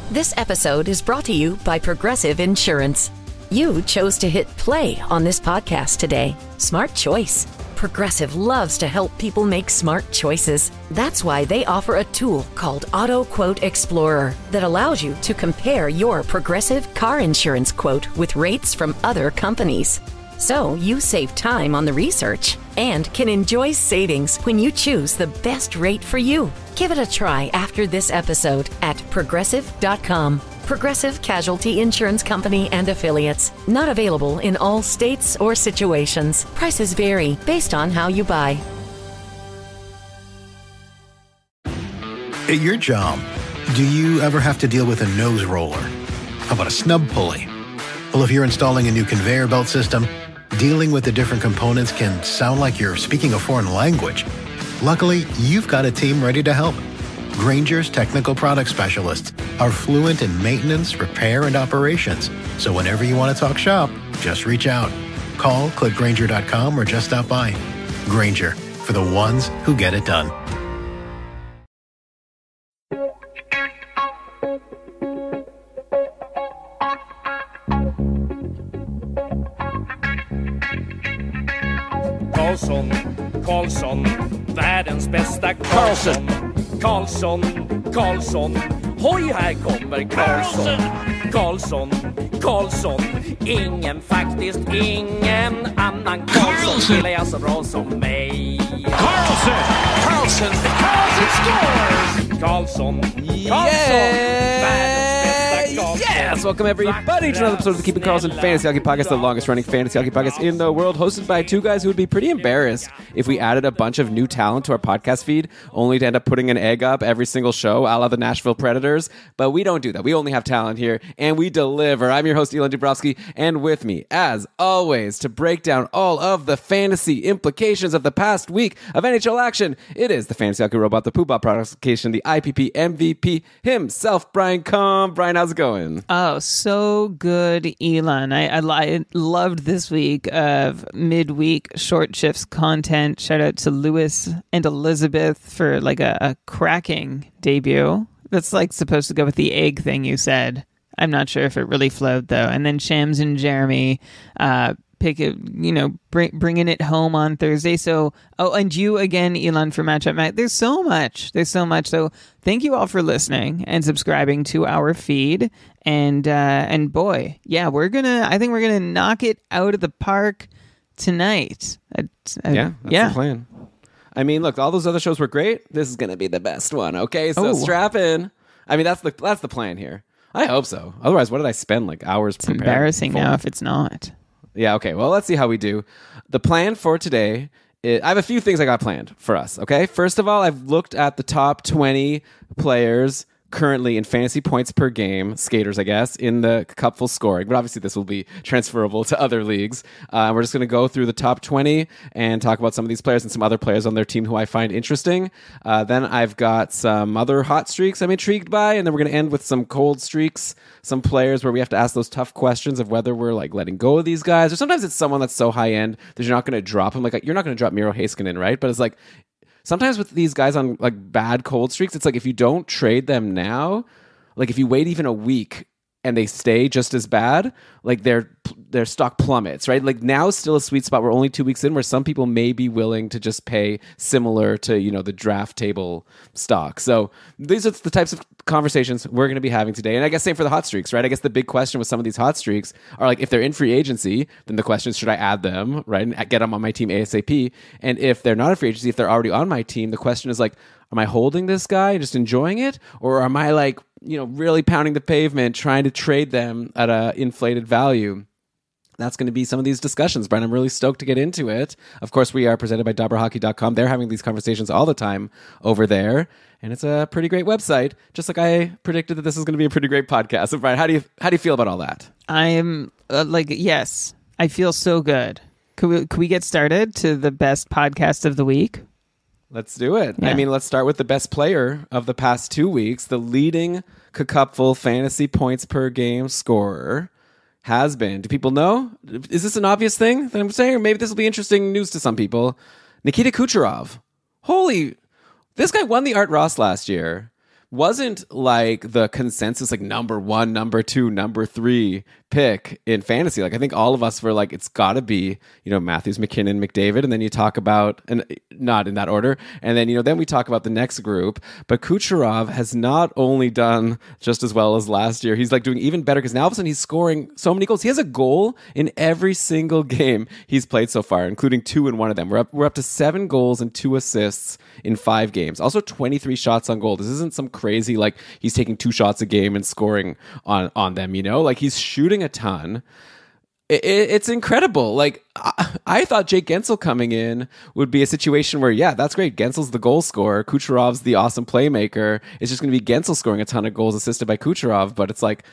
This episode is brought to you by Progressive Insurance. You chose to hit play on this podcast today. Smart choice. Progressive loves to help people make smart choices. That's why they offer a tool called Auto Quote Explorer that allows you to compare your Progressive car insurance quote with rates from other companies. So you save time on the research and can enjoy savings when you choose the best rate for you. Give it a try after this episode at Progressive.com. Progressive Casualty Insurance Company and Affiliates. Not available in all states or situations. Prices vary based on how you buy. At your job, do you ever have to deal with a nose roller? How about a snub pulley? Well, if you're installing a new conveyor belt system, dealing with the different components can sound like you're speaking a foreign language. Luckily, you've got a team ready to help. Grainger's technical product specialists are fluent in maintenance, repair, and operations. So whenever you want to talk shop, just reach out. Call, click Grainger.com, or just stop by. Grainger, for the ones who get it done. Karlsson, världens bästa Karlsson. Karlsson, hoj här kommer Karlsson, ingen annan Karlsson spelar jag så bra som mig. Karlsson scores! Karlsson, Yes! Welcome everybody to another episode of the Keeping Karlsson Fantasy Hockey Podcast, the longest running fantasy hockey podcast in the world, hosted by two guys who would be pretty embarrassed if we added a bunch of new talent to our podcast feed, only to end up putting an egg up every single show, a la the Nashville Predators. But we don't do that. We only have talent here, and we deliver. I'm your host, Elon Dubrovsky, and with me, as always, to break down all of the fantasy implications of the past week of NHL action, it is the fantasy hockey robot, the Poobah provocation, the IPP MVP himself, Brian Combe. Brian, how's it going? Oh, so good, Elon. I loved this week of midweek short shifts content. Shout out to Lewis and Elizabeth for like a cracking debut. That's like supposed to go with the egg thing you said. I'm not sure if it really flowed though. And then Shams and Jeremy bringing it home on Thursday. So, and you again, Elon, for Matchup Matt. There's so much. So thank you all for listening and subscribing to our feed. And boy, yeah, I think we're gonna knock it out of the park tonight. That's the plan. I mean, look, all those other shows were great. This is gonna be the best one. Okay, so strap in. I mean, that's the plan here. I hope so. Otherwise, what did I spend like hours preparing? It's embarrassing now if it's not. Yeah, okay. Well, let's see how we do. The plan for today I have a few things I got planned for us, okay? First of all, I've looked at the top 20 players currently in fantasy points per game, skaters, I guess, in the cupful scoring. But obviously this will be transferable to other leagues. We're just going to go through the top 20 and talk about some of these players and some other players on their team who I find interesting. Then I've got some other hot streaks I'm intrigued by, and then we're going to end with some cold streaks, some players where we have to ask those tough questions of whether we're like letting go of these guys, or sometimes it's someone that's so high end that you're not going to drop him. Like you're not going to drop Miro Heiskanen, right? But it's like, sometimes with these guys on like bad cold streaks, it's like if you don't trade them now, like if you wait even a week and they stay just as bad, like their stock plummets, right? Like now is still a sweet spot. We're only 2 weeks in where some people may be willing to just pay similar to, the draft table stock. So these are the types of conversations we're going to be having today. And I guess same for the hot streaks, right? I guess the big question with some of these hot streaks are like, if they're in free agency, then the question is, should I add them, right? And get them on my team ASAP. And if they're not in free agency, if they're already on my team, the question is like, am I holding this guy, just enjoying it? Or am I like, really pounding the pavement, trying to trade them at an inflated value? That's going to be some of these discussions, Brian. I'm really stoked to get into it. Of course, we are presented by DobberHockey.com. They're having these conversations all the time over there, and it's a pretty great website. Just like I predicted that this is going to be a pretty great podcast. So, Brian, how do you feel about all that? I am yes, I feel so good. Could we get started to the best podcast of the week? Let's do it. Yeah. I mean, let's start with the best player of the past 2 weeks. The leading Cupful fantasy points per game scorer has been. Do people know? Is this an obvious thing that I'm saying? Or maybe this will be interesting news to some people. Nikita Kucherov. This guy won the Art Ross last year, wasn't like the consensus like number 1, number 2, number 3 pick in fantasy. Like I think all of us were like, it's got to be, Matthews, McKinnon, McDavid, and then you talk about, and not in that order, and then then we talk about the next group. But Kucherov has not only done just as well as last year, he's like doing even better because now all of a sudden he's scoring so many goals. He has a goal in every single game he's played so far, including 2 in one of them. We're up to 7 goals and 2 assists in 5 games. Also 23 shots on goal. This isn't some crazy like he's taking 2 shots a game and scoring on them. Like he's shooting a ton. It's incredible. Like I thought Jake Guentzel coming in would be a situation where, yeah, that's great. Guentzel's the goal scorer. Kucherov's the awesome playmaker. It's just going to be Guentzel scoring a ton of goals assisted by Kucherov. But it's like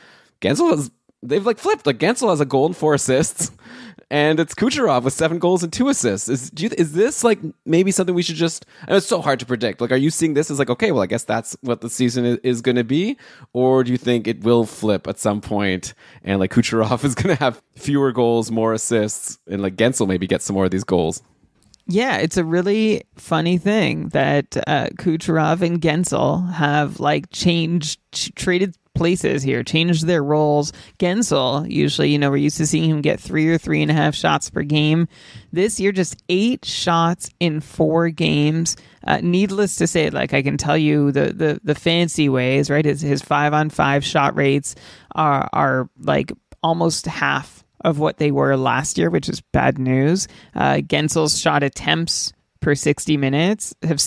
they've like flipped. Like Guentzel has a goal and 4 assists, and it's Kucherov with 7 goals and 2 assists. Is this like maybe something we should just? And it's so hard to predict. Like, are you seeing this as like, okay, well, I guess that's what the season is going to be, or do you think it will flip at some point and like Kucherov is going to have fewer goals, more assists, and like Guentzel maybe get some more of these goals? Yeah, it's a really funny thing that Kucherov and Guentzel have like traded places here, changed their roles. Guentzel, usually, we're used to seeing him get 3 or 3.5 shots per game. This year, just 8 shots in 4 games. Needless to say, like I can tell you the fancy ways, right? His 5-on-5 shot rates are like almost half of what they were last year, which is bad news. Guentzel's shot attempts per 60 minutes have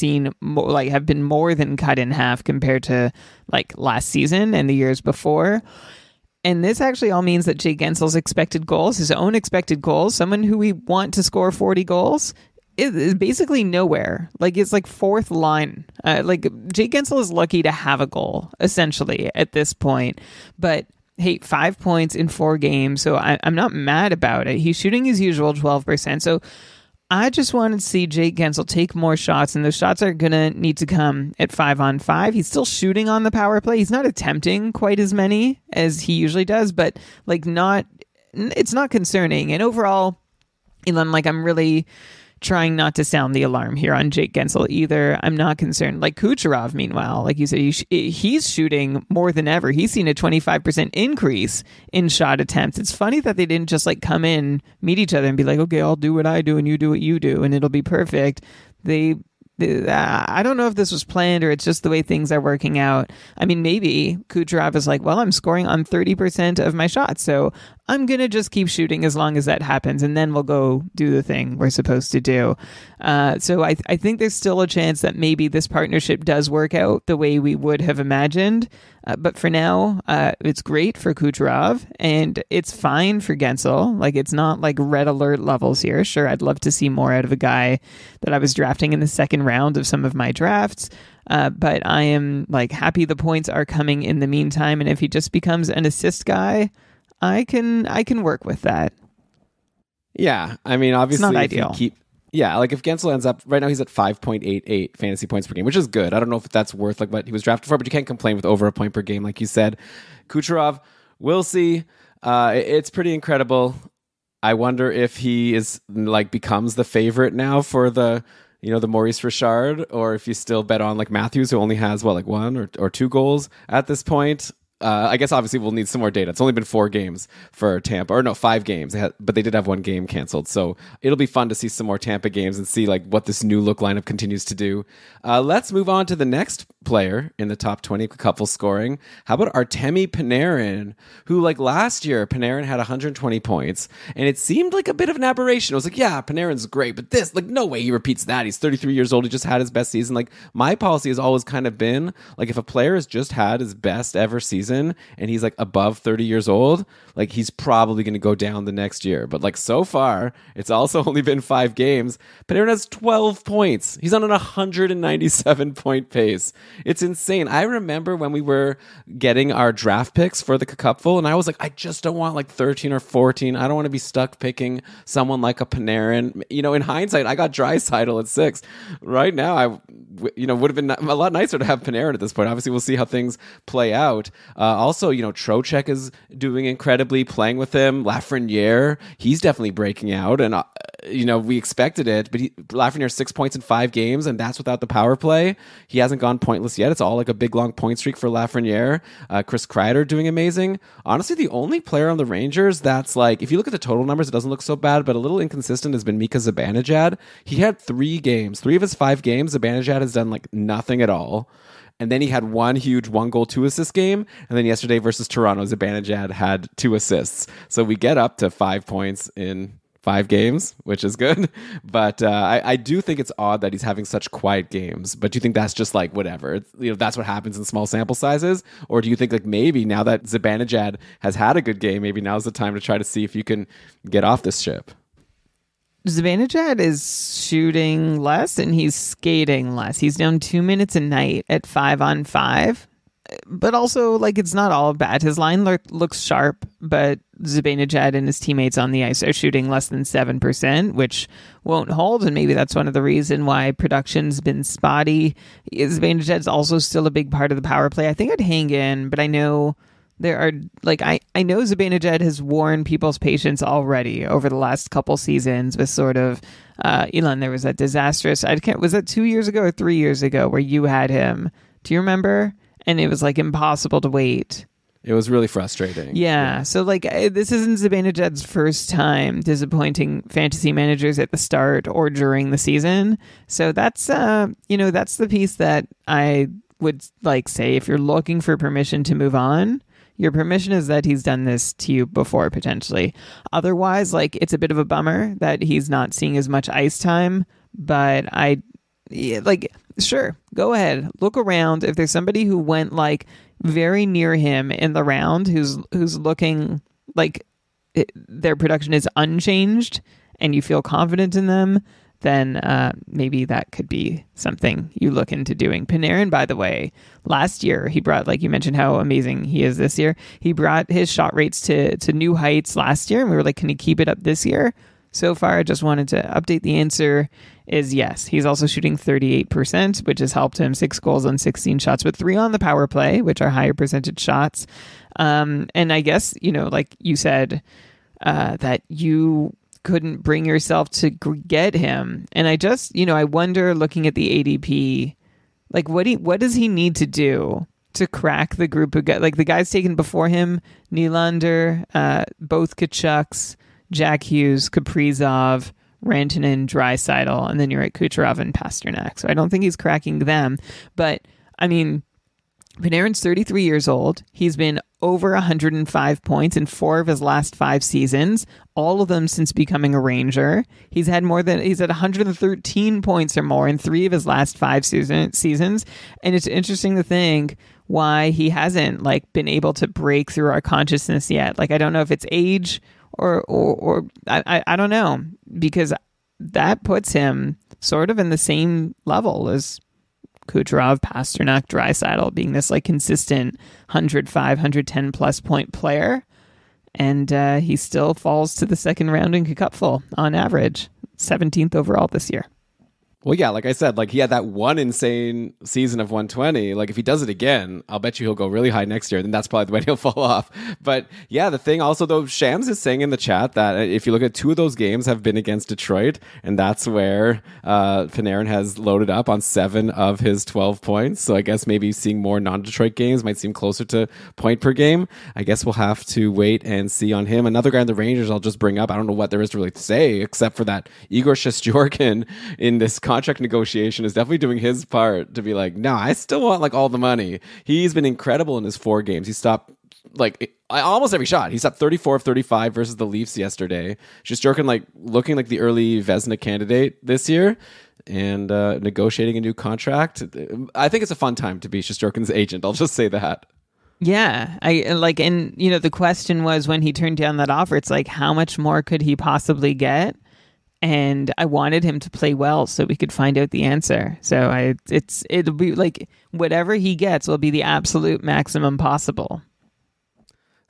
been more than cut in half compared to like last season and the years before. And this actually all means that Jake Guentzel's expected goals, his own expected goals, someone who we want to score 40 goals, is basically nowhere. Like it's like 4th line. Like Jake Guentzel is lucky to have a goal essentially at this point, but hey, 5 points in 4 games, so I'm not mad about it. He's shooting his usual 12%, so I just wanted to see Jake Guentzel take more shots, and those shots are going to need to come at 5-on-5. He's still shooting on the power play. He's not attempting quite as many as he usually does, but like it's not concerning. And overall, Elon, like I'm really trying not to sound the alarm here on Jake Guentzel either. I'm not concerned. Like Kucherov, meanwhile, like you said, he's shooting more than ever. He's seen a 25% increase in shot attempts. It's funny that they didn't just like come in, meet each other and be like, okay, I'll do what I do and you do what you do and it'll be perfect. I don't know if this was planned or it's just the way things are working out. I mean, maybe Kucherov is like, well, I'm scoring on 30% of my shots, so I'm going to just keep shooting as long as that happens, and then we'll go do the thing we're supposed to do. So I think there's still a chance that maybe this partnership does work out the way we would have imagined. But for now, it's great for Kucherov, and it's fine for Guentzel. Like, it's not like red alert levels here. Sure, I'd love to see more out of a guy that I was drafting in the second round of some of my drafts. But I am like happy the points are coming in the meantime, and if he just becomes an assist guy, I can work with that. Yeah, I mean, obviously, it's not ideal. Like if Guentzel ends up, right now he's at 5.88 fantasy points per game, which is good. I don't know if that's worth like what he was drafted for, but you can't complain with over a point per game, like you said. Kucherov, we'll see. It's pretty incredible. I wonder if he is like becomes the favorite now for the Maurice Richard, or if you still bet on like Matthews, who only has 1 or 2 goals at this point. I guess obviously we'll need some more data. It's only been 4 games for Tampa, or no, 5 games, but they did have 1 game canceled. So it'll be fun to see some more Tampa games and see like what this new look lineup continues to do. Let's move on to the next player in the top 20 couple scoring. How about Artemi Panarin, who like last year Panarin had 120 points, and it seemed like a bit of an aberration. I was like, yeah, Panarin's great, but this, like, no way he repeats that. He's 33 years old. He just had his best season. Like, my policy has always kind of been like, if a player has just had his best ever season and he's like above 30 years old, like he's probably going to go down the next year. But like so far, it's also only been 5 games. Panarin has 12 points. He's on an 197 point pace. It's insane. I remember when we were getting our draft picks for the Cupful, and I was like, I just don't want like 13 or 14. I don't want to be stuck picking someone like a Panarin. In hindsight, I got Draisaitl at 6. Right now, I would have been a lot nicer to have Panarin at this point. Obviously, we'll see how things play out. Also, Trocheck is doing incredibly, playing with him. Lafreniere, he's definitely breaking out, and we expected it, but Lafreniere 6 points in 5 games, and that's without the power play. He hasn't gone pointless yet. It's all like a big long point streak for Lafreniere. Chris Kreider doing amazing. Honestly, the only player on the Rangers that's like, if you look at the total numbers, it doesn't look so bad, but a little inconsistent has been Mika Zibanejad. He had 3 games. 3 of his 5 games, Zibanejad has done like nothing at all. And then he had one huge 1-goal, 2-assist game. And then yesterday versus Toronto, Zibanejad had 2 assists. So we get up to 5 points in 5 games, which is good. But I do think it's odd that he's having such quiet games. But do you think that's just like whatever? That's what happens in small sample sizes? Or do you think like maybe now that Zibanejad has had a good game, maybe now's the time to try to see if you can get off this ship? Zibanejad is shooting less and he's skating less. He's down 2 minutes a night at 5-on-5. But also, like, it's not all bad. His line looks sharp, but Zibanejad and his teammates on the ice are shooting less than 7%, which won't hold. And maybe that's one of the reasons why production's been spotty. Zibanejad's also still a big part of the power play. I think I'd hang in, but I know there are, like, I know Zibanejad has worn people's patience already over the last couple seasons with sort of, Elon, there was that disastrous, was that 2 years ago or 3 years ago where you had him? Do you remember? And it was like impossible to wait. It was really frustrating. Yeah. So like this isn't Zibanejad's first time disappointing fantasy managers at the start or during the season. So that's that's the piece that I would like say if you're looking for permission to move on, your permission is that he's done this to you before potentially. Otherwise, like it's a bit of a bummer that he's not seeing as much ice time, but sure, go ahead, look around. If there's somebody who went like very near him in the round who's looking like their production is unchanged and you feel confident in them, then maybe that could be something you look into doing. Panarin, by the way, last year he brought, like you mentioned how amazing he is this year, he brought his shot rates to new heights last year, and we were like, can he keep it up this year? So far, I just wanted to update. The answer is yes. He's also shooting 38%, which has helped him 6 goals on 16 shots, but 3 on the power play, which are higher percentage shots. And I guess, like you said, that you couldn't bring yourself to get him. And I just, I wonder, looking at the ADP, like what does he need to do to crack the group of guys? Like the guys taken before him, Nylander, both Kachucks, Jack Hughes, Kaprizov, Rantanen, Draisaitl, and then you're at Kucherov and Pasternak. So I don't think he's cracking them. But, I mean, Panarin's 33 years old. He's been over 105 points in 4 of his last 5 seasons, all of them since becoming a Ranger. He's at 113 points or more in 3 of his last 5 seasons. And it's interesting to think why he hasn't, like, been able to break through our consciousness yet. Like, I don't know if it's age or I don't know, because that puts him sort of in the same level as Kucherov, Pasternak, Draisaitl, being this like consistent 105, 110 plus point player. And he still falls to the second round in Cupful on average, 17th overall this year. Well, yeah, like I said, like he had that one insane season of 120. Like if he does it again, I'll bet you he'll go really high next year. Then that's probably when he'll fall off. But yeah, the thing also though, Shams is saying in the chat that if you look at 2 of those games have been against Detroit, and that's where Panarin has loaded up on 7 of his 12 points. So I guess maybe seeing more non-Detroit games might seem closer to point per game. I guess we'll have to wait and see on him. Another guy on the Rangers I'll just bring up. I don't know what there is to really say except for that Igor Shesterkin in this contract negotiation is definitely doing his part to be like, no, I still want like all the money. He's been incredible in his 4 games. He stopped like almost every shot. He stopped 34 of 35 versus the Leafs yesterday. Shesterkin like looking like the early Vezina candidate this year and negotiating a new contract. I think it's a fun time to be Shesterkin's agent. I'll just say that. Yeah, I like, and the question was when he turned down that offer, it's like, how much more could he possibly get? And I wanted him to play well so we could find out the answer. So it'll be like whatever he gets will be the absolute maximum possible.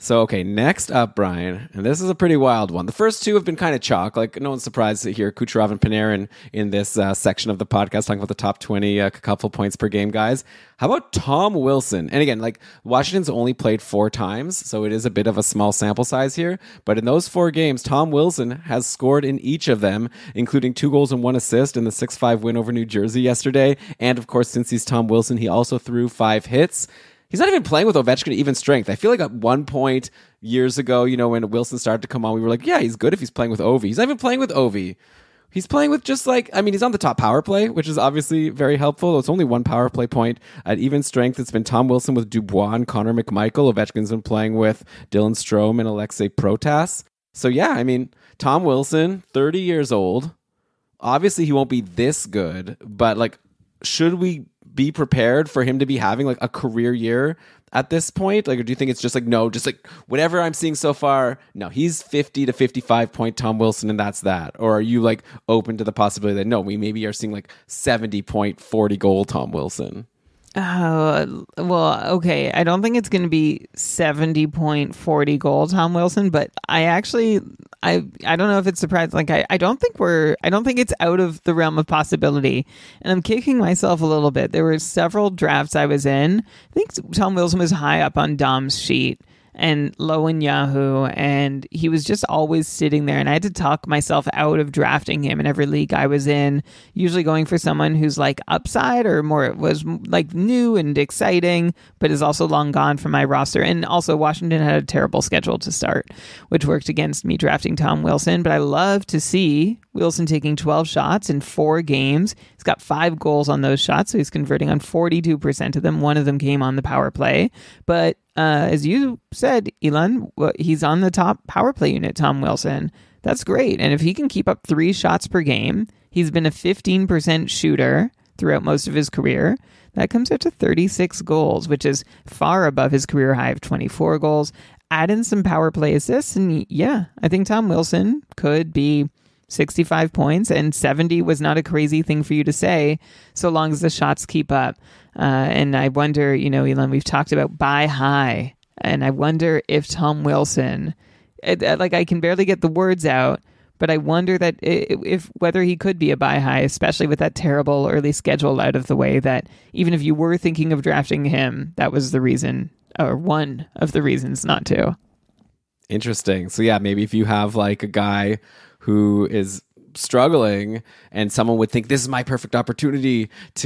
So, okay, next up, Brian, and this is a pretty wild one. The first two have been kind of chalk. Like, no one's surprised to hear Kucherov and Panarin in this section of the podcast talking about the top 20 couple points per game guys. How about Tom Wilson? And again, like, Washington's only played 4 times, so it is a bit of a small sample size here. But in those 4 games, Tom Wilson has scored in each of them, including 2 goals and 1 assist in the 6-5 win over New Jersey yesterday. And, of course, since he's Tom Wilson, he also threw 5 hits. He's not even playing with Ovechkin at even strength. I feel like at one point years ago, when Wilson started to come on, we were like, yeah, he's good if he's playing with Ovi. He's not even playing with Ovi. He's playing with just he's on the top power play, which is obviously very helpful. It's only 1 power play point at even strength. It's been Tom Wilson with Dubois and Connor McMichael. Ovechkin's been playing with Dylan Strome and Alexei Protas. So yeah, Tom Wilson, 30 years old. Obviously he won't be this good, but should we be prepared for him to be having a career year at this point? Or do you think it's just whatever I'm seeing so far? No, he's 50 to 55 point Tom Wilson, and that's that. Or are you open to the possibility that no, we maybe are seeing 70 point 40 goal Tom Wilson? Well, okay. I don't think it's going to be 70.40 goal Tom Wilson, but I don't know if it's surprising. I don't think it's out of the realm of possibility. And I'm kicking myself a little bit. There were several drafts I was in. I think Tom Wilson was high up on Dom's sheet and low in Yahoo, and he was just always sitting there, and I had to talk myself out of drafting him in every league I was in, usually going for someone who's upside or more was new and exciting, but is also long gone from my roster. And also Washington had a terrible schedule to start, which worked against me drafting Tom Wilson. But I love to see Wilson taking 12 shots in 4 games. He's got 5 goals on those shots, so he's converting on 42% of them. One of them came on the power play. But as you said, Elon, he's on the top power play unit, Tom Wilson. That's great. And if he can keep up 3 shots per game, he's been a 15% shooter throughout most of his career. That comes out to 36 goals, which is far above his career high of 24 goals. Add in some power play assists, and yeah, I think Tom Wilson could be 65 points, and 70 was not a crazy thing for you to say, so long as the shots keep up. And I wonder, Elon, we've talked about buy high, and I wonder if Tom Wilson, I can barely get the words out, but I wonder that whether he could be a buy high, especially with that terrible early schedule out of the way, that even if you were thinking of drafting him, that was the reason, or one of the reasons not to. Interesting. So yeah, maybe if you have a guy who is struggling and someone would think this is my perfect opportunity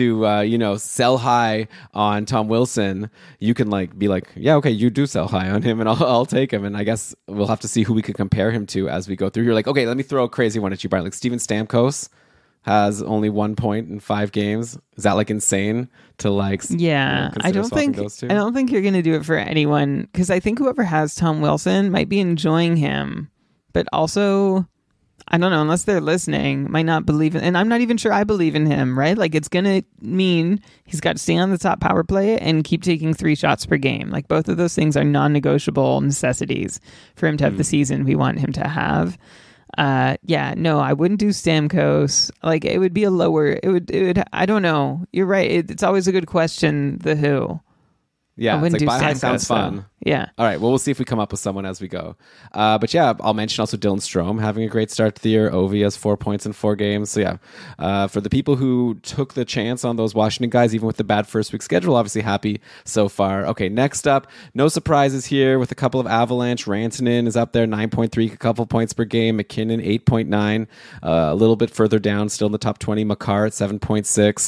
to sell high on Tom Wilson, you can be yeah, okay, you do sell high on him and I'll take him. And I guess we'll have to see who we could compare him to as we go through. You're okay, let me throw a crazy one at you, Brian. Steven Stamkos has only 1 point in 5 games. Is that insane to yeah, I don't think you're going to do it for anyone, because I think whoever has Tom Wilson might be enjoying him, but also I don't know, unless they're listening, might not believe in, and I'm not even sure I believe in him, right? It's going to mean he's got to stay on the top power play and keep taking 3 shots per game. Both of those things are non-negotiable necessities for him to have the season we want him to have. Yeah, no, I wouldn't do Stamkos. It would be a lower, it would, I don't know. You're right. It's always a good question, the who. Yeah, it's buy high sounds fun. Though. Yeah. All right, well, we'll see if we come up with someone as we go. But yeah, I'll mention also Dylan Strome having a great start to the year. Ovi has 4 points in 4 games. So yeah, for the people who took the chance on those Washington guys, even with the bad first week schedule, obviously happy so far. Okay, next up, no surprises here with a couple of Avalanche. Rantanen is up there, 9.3, a couple points per game. McKinnon, 8.9. A little bit further down, still in the top 20. Makar at 7.6.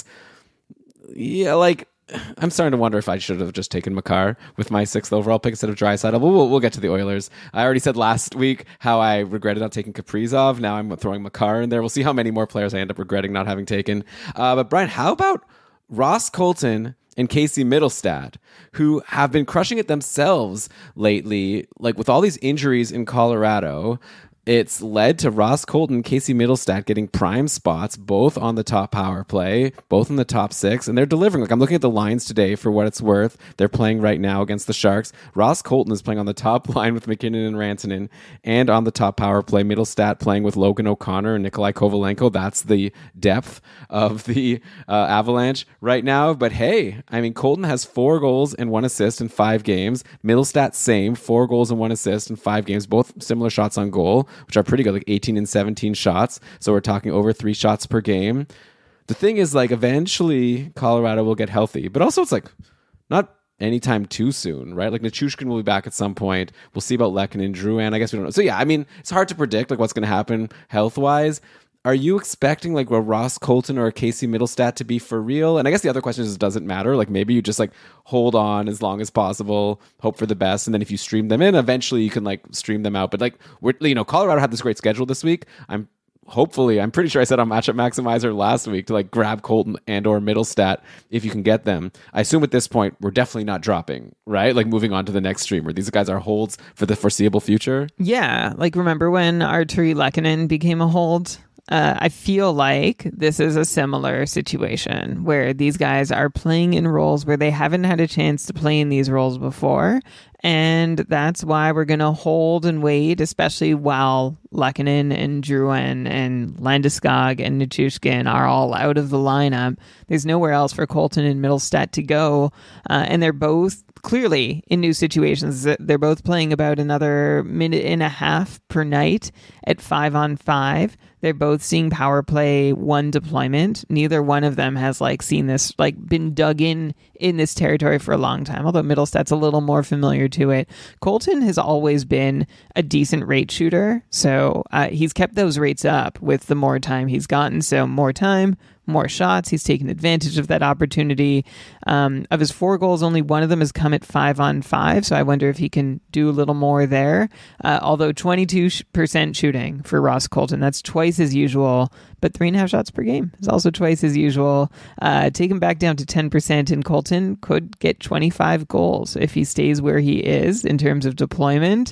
Yeah, I'm starting to wonder if I should have just taken Makar with my 6th overall pick instead of Draisaitl. We'll get to the Oilers. I already said last week how I regretted not taking Kaprizov. Now I'm throwing Makar in there. We'll see how many more players I end up regretting not having taken. But Brian, how about Ross Colton and Casey Mittelstadt, who have been crushing it themselves lately, with all these injuries in Colorado? it's led to Ross Colton, Casey Mittelstadt getting prime spots, both on the top power play, both in the top 6, and they're delivering. Like, I'm looking at the lines today for what it's worth. They're playing right now against the Sharks. Ross Colton is playing on the top line with McKinnon and Rantanen, and on the top power play, Mittelstadt playing with Logan O'Connor and Nikolaj Kovalenko. That's the depth of the Avalanche right now. But hey, I mean, Colton has 4 goals and 1 assist in 5 games. Mittelstadt, same, 4 goals and 1 assist in 5 games, both similar shots on goal, which are pretty good, like 18 and 17 shots. So we're talking over 3 shots per game. The thing is, like, eventually Colorado will get healthy, but also it's like not anytime too soon, right? Like, Nichushkin will be back at some point. We'll see about Lehkonen and Drouin. I guess we don't know. So yeah, I mean, it's hard to predict like what's going to happen health-wise. Are you expecting like a Ross Colton or a Casey Mittelstadt to be for real? And I guess the other question is, does it matter? Like, maybe you just like hold on as long as possible, hope for the best, and then if you stream them in, eventually you can like stream them out. But like, Colorado had this great schedule this week. I'm pretty sure I said on Matchup Maximizer last week to like grab Colton and or Mittelstadt if you can get them. I assume at this point we're definitely not dropping, right? Like, moving on to the next streamer. These guys are holds for the foreseeable future. Yeah, like remember when Artemi Lehkonen became a hold? I feel like this is a similar situation where these guys are playing in roles where they haven't had a chance to play in these roles before. And that's why we're going to hold and wait, especially while Lehkonen and Drouin and Landeskog and Nichushkin are all out of the lineup. There's nowhere else for Colton and Mittelstadt to go. And they're both clearly in new situations. They're both playing about another minute and a half per night at 5-on-5. They're both seeing power play 1 deployment. Neither one of them has like seen this, like been dug in this territory for a long time, although Mittelstadt's a little more familiar to it. Colton has always been a decent rate shooter, so he's kept those rates up with the more time he's gotten. So more time, more shots. He's taken advantage of that opportunity. Of his 4 goals, only one of them has come at 5-on-5. So I wonder if he can do a little more there. Although 22% shooting for Ross Colton, that's twice as usual, but 3.5 shots per game is also twice as usual. Take him back down to 10%, and Colton could get 25 goals if he stays where he is in terms of deployment.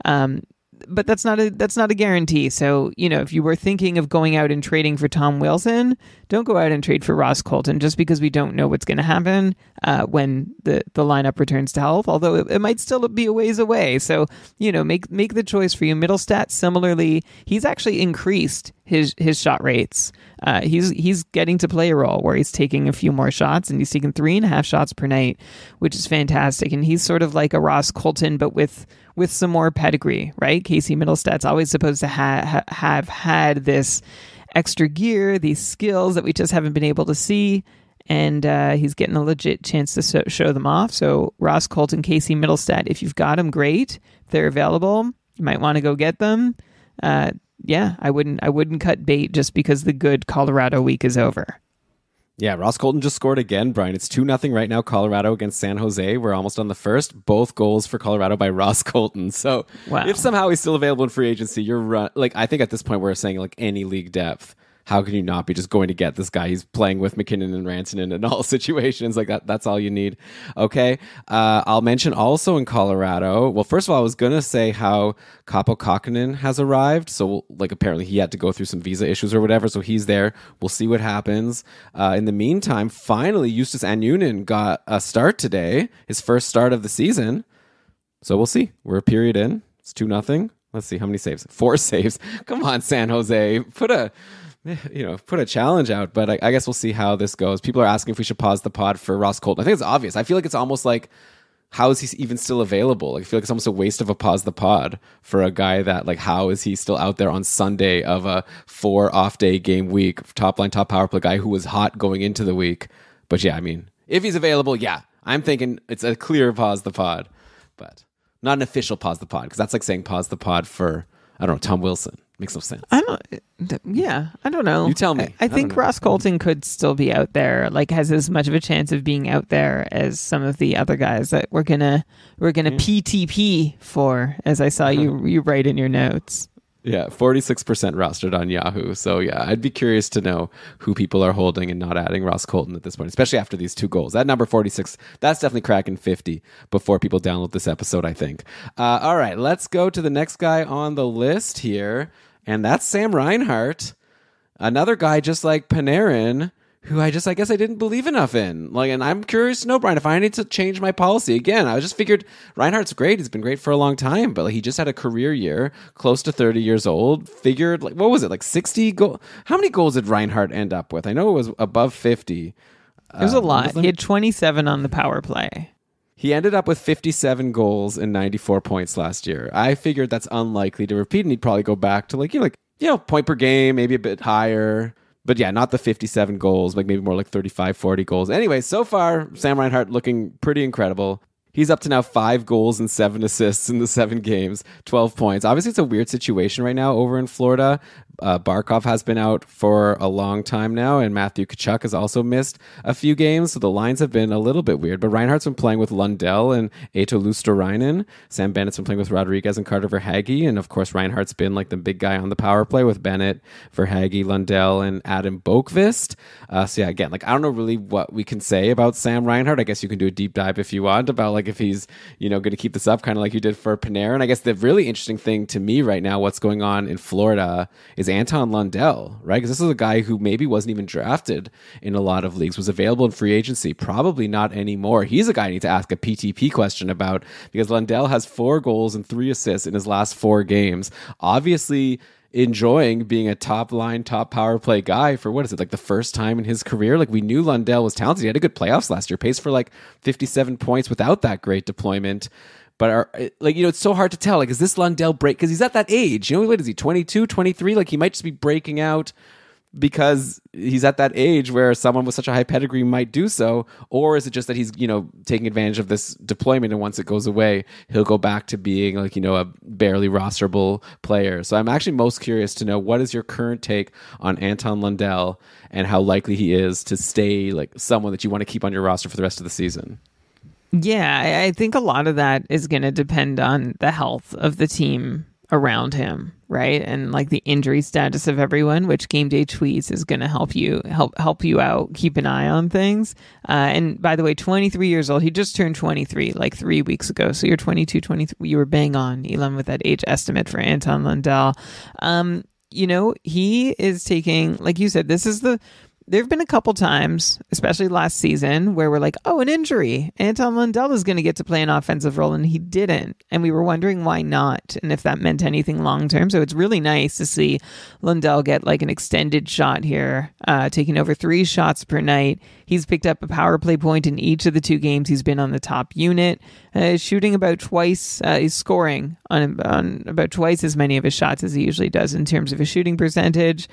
But that's not a guarantee. So, if you were thinking of going out and trading for Tom Wilson, don't go out and trade for Ross Colton just because we don't know what's going to happen when the lineup returns to health, although it might still be a ways away. So, make the choice for you. Mittelstadt, similarly, he's actually increased his shot rates. He's getting to play a role where he's taking a few more shots, and he's taking 3.5 shots per night, which is fantastic. And he's sort of like a Ross Colton, but with some more pedigree, right? Casey Mittelstadt's always supposed to have had this extra gear, these skills that we just haven't been able to see, and he's getting a legit chance to show them off. So Ross Colton, Casey Mittelstadt, if you've got them, great. If they're available, you might want to go get them. Yeah, I wouldn't cut bait just because the good Colorado week is over. Yeah, Ross Colton just scored again, Brian. It's 2-0 right now, Colorado against San Jose. We're almost on the first. Both goals for Colorado by Ross Colton. So If somehow he's still available in free agency, I think at this point we're saying like any league depth. How can you not be just going to get this guy? He's playing with McKinnon and Rantanen in all situations. Like that's all you need. Okay. I'll mention also in Colorado. Well, first of all, I was going to say how Kaapo Kähkönen has arrived. So like apparently he had to go through some visa issues or whatever. So he's there. We'll see what happens. In the meantime, finally, Justus Annunen got a start today. His first start of the season. So we'll see. We're a period in. It's 2-0. Let's see how many saves. 4 saves. Come on, San Jose. Put a challenge out, but I guess we'll see how this goes. People are asking if we should pause the pod for Ross Colton. I think it's obvious. I feel like it's almost like, how is he even still available? Like, I feel like it's almost a waste of a pause the pod for a guy that, like, how is he still out there on Sunday of a 4 off-day game week, top line, top power play guy who was hot going into the week. But yeah, I mean, if he's available, yeah, I'm thinking it's a clear pause the pod, but not an official pause the pod, because that's like saying pause the pod for, I don't know, Tom Wilson. Makes no sense. I don't know. You tell me. I think Ross Colton could still be out there, like has as much of a chance of being out there as some of the other guys that we're gonna PTP for, as I saw you write in your notes. Yeah, 46% rostered on Yahoo. So yeah, I'd be curious to know who people are holding and not adding Ross Colton at this point, especially after these 2 goals. That number 46, that's definitely cracking 50 before people download this episode, I think. All right, let's go to the next guy on the list here, and that's Sam Reinhart. Another guy just like Panarin, who I guess I didn't believe enough in. And I'm curious to know, Brian, if I need to change my policy. Again, I just figured Reinhart's great. He's been great for a long time, but he just had a career year, close to 30 years old. Figured, what was it, 60 goals? How many goals did Reinhart end up with? I know it was above 50. It was a lot. He had 27 on the power play. He ended up with 57 goals and 94 points last year. I figured that's unlikely to repeat, and he'd probably go back to point per game, maybe a bit higher. But yeah, not the 57 goals, maybe more like 35, 40 goals. Anyway, so far, Sam Reinhart looking pretty incredible. He's up to now 5 goals and 7 assists in the 7 games, 12 points. Obviously, it's a weird situation right now over in Florida. Barkov has been out for a long time now, and Matthew Tkachuk has also missed a few games, so the lines have been a little bit weird. But Reinhardt's been playing with Lundell and Eetu Luosterainen. Sam Bennett's been playing with Rodriguez and Carter Verhaeghe, and of course, Reinhardt's been the big guy on the power play with Bennett, Verhaeghe, Lundell, and Adam Boqvist. So yeah, again, I don't know really what we can say about Sam Reinhart. I guess you can do a deep dive if you want about if he's going to keep this up, kind of like you did for Panarin. I guess the really interesting thing to me right now, what's going on in Florida, is Anton Lundell, right? Because this is a guy who maybe wasn't even drafted in a lot of leagues, was available in free agency, probably not anymore. He's a guy I need to ask a PTP question about, because Lundell has 4 goals and 3 assists in his last 4 games. Obviously enjoying being a top power play guy for the first time in his career. We knew Lundell was talented. He had a good playoffs last year, paced for 57 points without that great deployment. But it's so hard to tell. Is this Lundell break? Because he's at that age. What is he, 22, 23? He might just be breaking out because he's at that age where someone with such a high pedigree might do so. Or is it just that he's, taking advantage of this deployment, and once it goes away, he'll go back to being a barely rosterable player. So I'm actually most curious to know, what is your current take on Anton Lundell and how likely he is to stay someone that you want to keep on your roster for the rest of the season? Yeah, I think a lot of that is going to depend on the health of the team around him, right? And the injury status of everyone, which Game Day Tweets is going to help you out, keep an eye on things. And by the way, 23 years old, he just turned 23 3 weeks ago. So you're 22, 23, you were bang on, Elon, with that age estimate for Anton Lundell. He is taking, like you said, there have been a couple times, especially last season, where we're an injury. Anton Lundell is going to get to play an offensive role, and he didn't. And we were wondering why not, and if that meant anything long-term. So it's really nice to see Lundell get an extended shot here, taking over 3 shots per night. He's picked up a power play point in each of the 2 games he's been on the top unit, shooting about twice. He's scoring on about twice as many of his shots as he usually does in terms of his shooting percentage.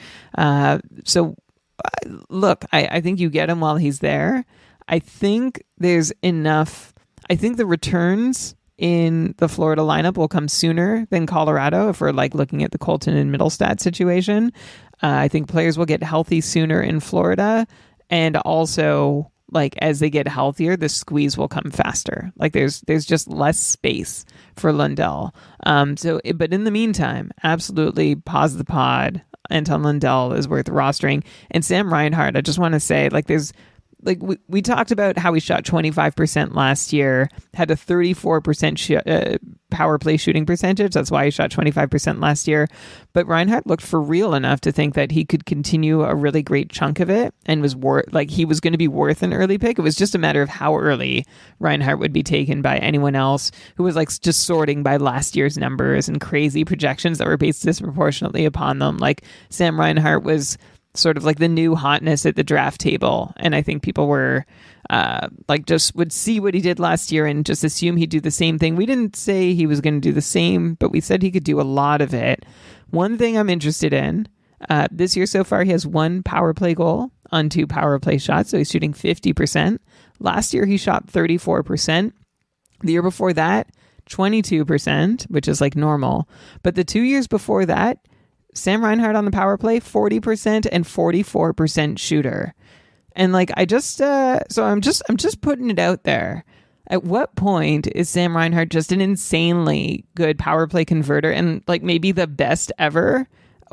Look, I think you get him while he's there. I think there's enough. I think the returns in the Florida lineup will come sooner than Colorado if we're looking at the Colton and Mittelstadt situation. I think players will get healthy sooner in Florida, and also as they get healthier, the squeeze will come faster. There's just less space for Lundell. But in the meantime, absolutely pause the pod. Anton Lundell is worth rostering. And Sam Reinhart, I just want to say, we talked about how he shot 25% last year, had a 34% power play shooting percentage. That's why he shot 25% last year. But Reinhart looked for real enough to think that he could continue a really great chunk of it, and was he was going to be worth an early pick. It was just a matter of how early Reinhart would be taken by anyone else who was just sorting by last year's numbers and crazy projections that were based disproportionately upon them. Sam Reinhart was sort of the new hotness at the draft table. And I think people were just would see what he did last year and just assume he'd do the same thing. We didn't say he was going to do the same, but we said he could do a lot of it. One thing I'm interested in, this year so far, he has 1 power play goal on 2 power play shots. So he's shooting 50%. Last year, he shot 34%. The year before that, 22%, which is normal. But the 2 years before that, Sam Reinhart on the power play, 40% and 44% shooter. And I'm just putting it out there. At what point is Sam Reinhart just an insanely good power play converter and like maybe the best ever?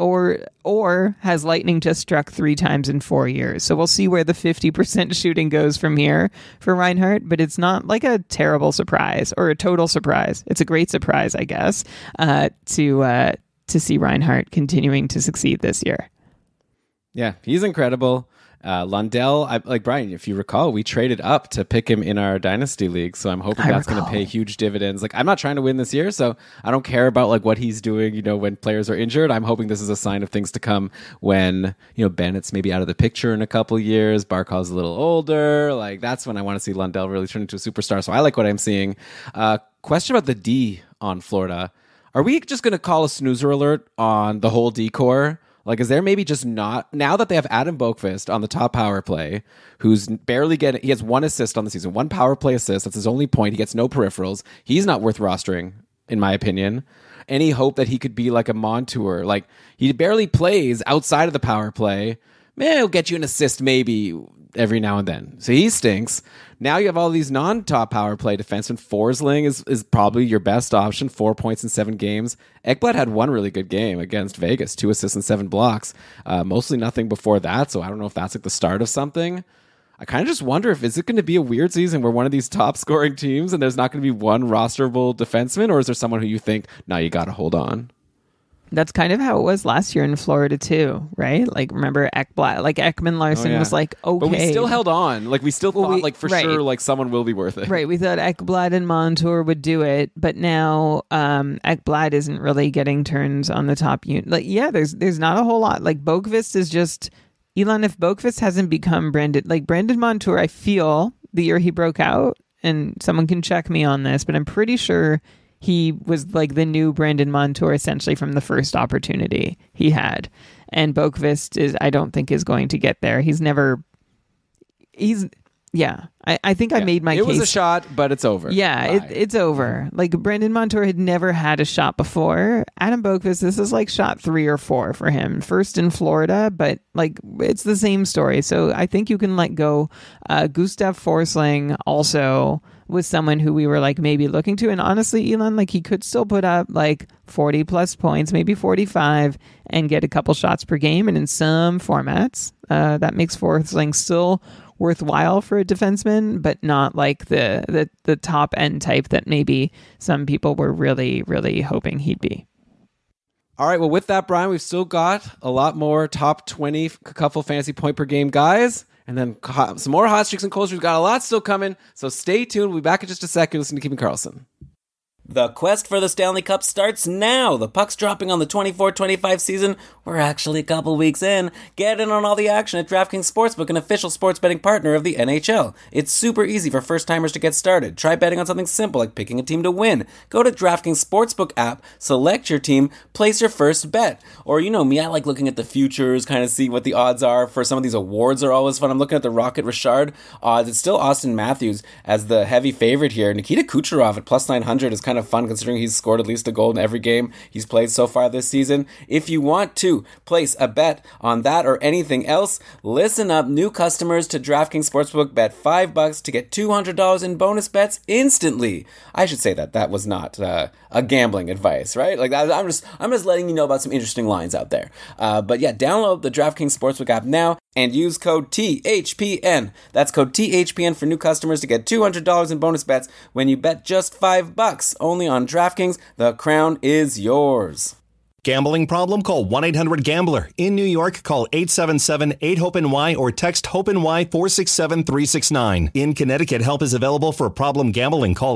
Or has lightning just struck 3 times in 4 years? So we'll see where the 50% shooting goes from here for Reinhart, but it's not like a terrible surprise or a total surprise. It's a great surprise, I guess, to see Reinhart continuing to succeed this year. Yeah, he's incredible. Lundell, like Brian, if you recall, we traded up to pick him in our dynasty league, so I'm hoping that's going to pay huge dividends. Like, I'm not trying to win this year, so I don't care about like what he's doing, when players are injured. I'm hoping this is a sign of things to come when, Bennett's maybe out of the picture in a couple years, Barkov's a little older. Like, that's when I want to see Lundell really turn into a superstar. So I like what I'm seeing. Question about the D on Florida. Are we just going to call a snoozer alert on the whole D core? Like, is there maybe just not, now that they have Adam Boqvist on the top power play, who's barely he has 1 assist on the season, 1 power play assist, that's his only point, he gets no peripherals, he's not worth rostering, in my opinion. Any hope that he could be like a Montour, like, he barely plays outside of the power play, he'll get you an assist maybe every now and then. So he stinks. Now you have all these non-top power play defensemen. Forsling is probably your best option, 4 points in 7 games. Ekblad had 1 really good game against Vegas, 2 assists and 7 blocks. Mostly nothing before that, so I don't know if that's like the start of something. I kind of just wonder is it going to be a weird season where one of these top scoring teams and there's not going to be one rosterable defenseman, or is there someone who you think, no, you got to hold on? That's kind of how it was last year in Florida too, right? Like, remember Ekman-Larsson was like, okay. But we still held on. Like, we still thought, sure, like, someone will be worth it. Right, we thought Ekblad and Montour would do it, but now Ekblad isn't really getting turns on the top unit. Like, yeah, there's not a whole lot. Like, Boqvist is just, Elon, if Boqvist hasn't become Brandon Montour, I feel, the year he broke out, and someone can check me on this, but I'm pretty sure he was like the new Brandon Montour essentially from the first opportunity he had. And Boqvist I don't think is going to get there. I think I made my case. It was a shot, but it's over. Yeah, it's over. Like, Brandon Montour had never had a shot before. Adam Boqvist, this is like shot 3 or 4 for him. First in Florida, but like, it's the same story. So I think you can let go. Gustav Forsling also was someone who we were like maybe looking to. And honestly, Elon, like, he could still put up like 40 plus points, maybe 45, and get a couple shots per game. And in some formats, that makes Forsling still worthwhile for a defenseman, but not like the top end type that maybe some people were really, really hoping he'd be. All right, well, with that, Brian, we've still got a lot more top 20 couple fantasy point per game guys, and then some more hot streaks and cold streaks. We've got a lot still coming, so stay tuned. We'll be back in just a second. Listen to Ekman-Larsson. The quest for the Stanley Cup starts now. The puck's dropping on the 24-25 season. We're actually a couple weeks in. Get in on all the action at DraftKings Sportsbook, an official sports betting partner of the NHL. It's super easy for first-timers to get started. Try betting on something simple like picking a team to win. Go to DraftKings Sportsbook app, select your team, place your first bet. Or, you know me, I like looking at the futures, kind of see what the odds are for some of these awards are always fun. I'm looking at the Rocket Richard odds. It's still Austin Matthews as the heavy favorite here. Nikita Kucherov at plus 900 is kind of fun considering he's scored at least a goal in every game he's played so far this season. If you want to place a bet on that or anything else, listen up. New customers to DraftKings Sportsbook bet $5 to get $200 in bonus bets instantly. I should say that was not a gambling advice, right? Like, I'm just letting you know about some interesting lines out there. But yeah, download the DraftKings Sportsbook app now and use code THPN. That's code THPN for new customers to get $200 in bonus bets when you bet just $5. Only on DraftKings. The crown is yours. Gambling problem? Call 1-800-GAMBLER. In New York, call 877-8-HOPE-NY or text HOPE-NY 467-369. In Connecticut, help is available for problem gambling. Call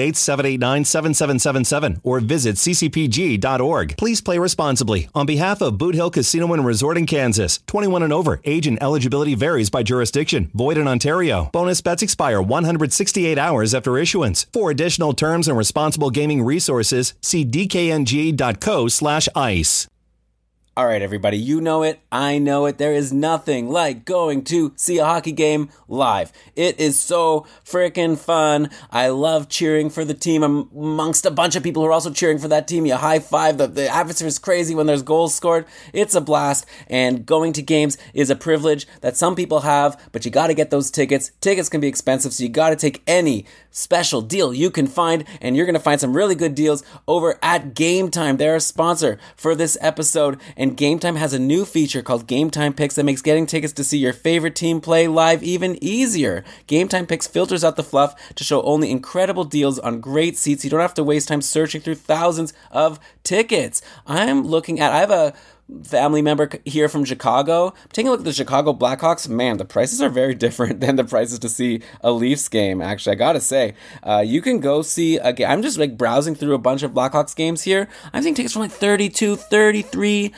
888-789-7777 or visit ccpg.org. Please play responsibly. On behalf of Boot Hill Casino and Resort in Kansas, 21 and over. Age and eligibility varies by jurisdiction. Void in Ontario. Bonus bets expire 168 hours after issuance. For additional terms and responsible gaming resources, see dkng.co/ice. All right, everybody, you know it, I know it. There is nothing like going to see a hockey game live. It is so freaking fun. I love cheering for the team amongst a bunch of people who are also cheering for that team. You high five. The atmosphere is crazy when there's goals scored. It's a blast, and going to games is a privilege that some people have, but you got to get those tickets. Tickets can be expensive, so you got to take any special deal you can find, and you're going to find some really good deals over at Game Time. They're a sponsor for this episode, and Game Time has a new feature called Game Time Picks that makes getting tickets to see your favorite team play live even easier. Game Time Picks filters out the fluff to show only incredible deals on great seats. You don't have to waste time searching through thousands of tickets. I have a family member here from Chicago. I'm taking a look at the Chicago Blackhawks. Man, the prices are very different than the prices to see a Leafs game, actually. I gotta say, you can go see a game. I'm just browsing through a bunch of Blackhawks games here. I'm seeing tickets from $32, $33,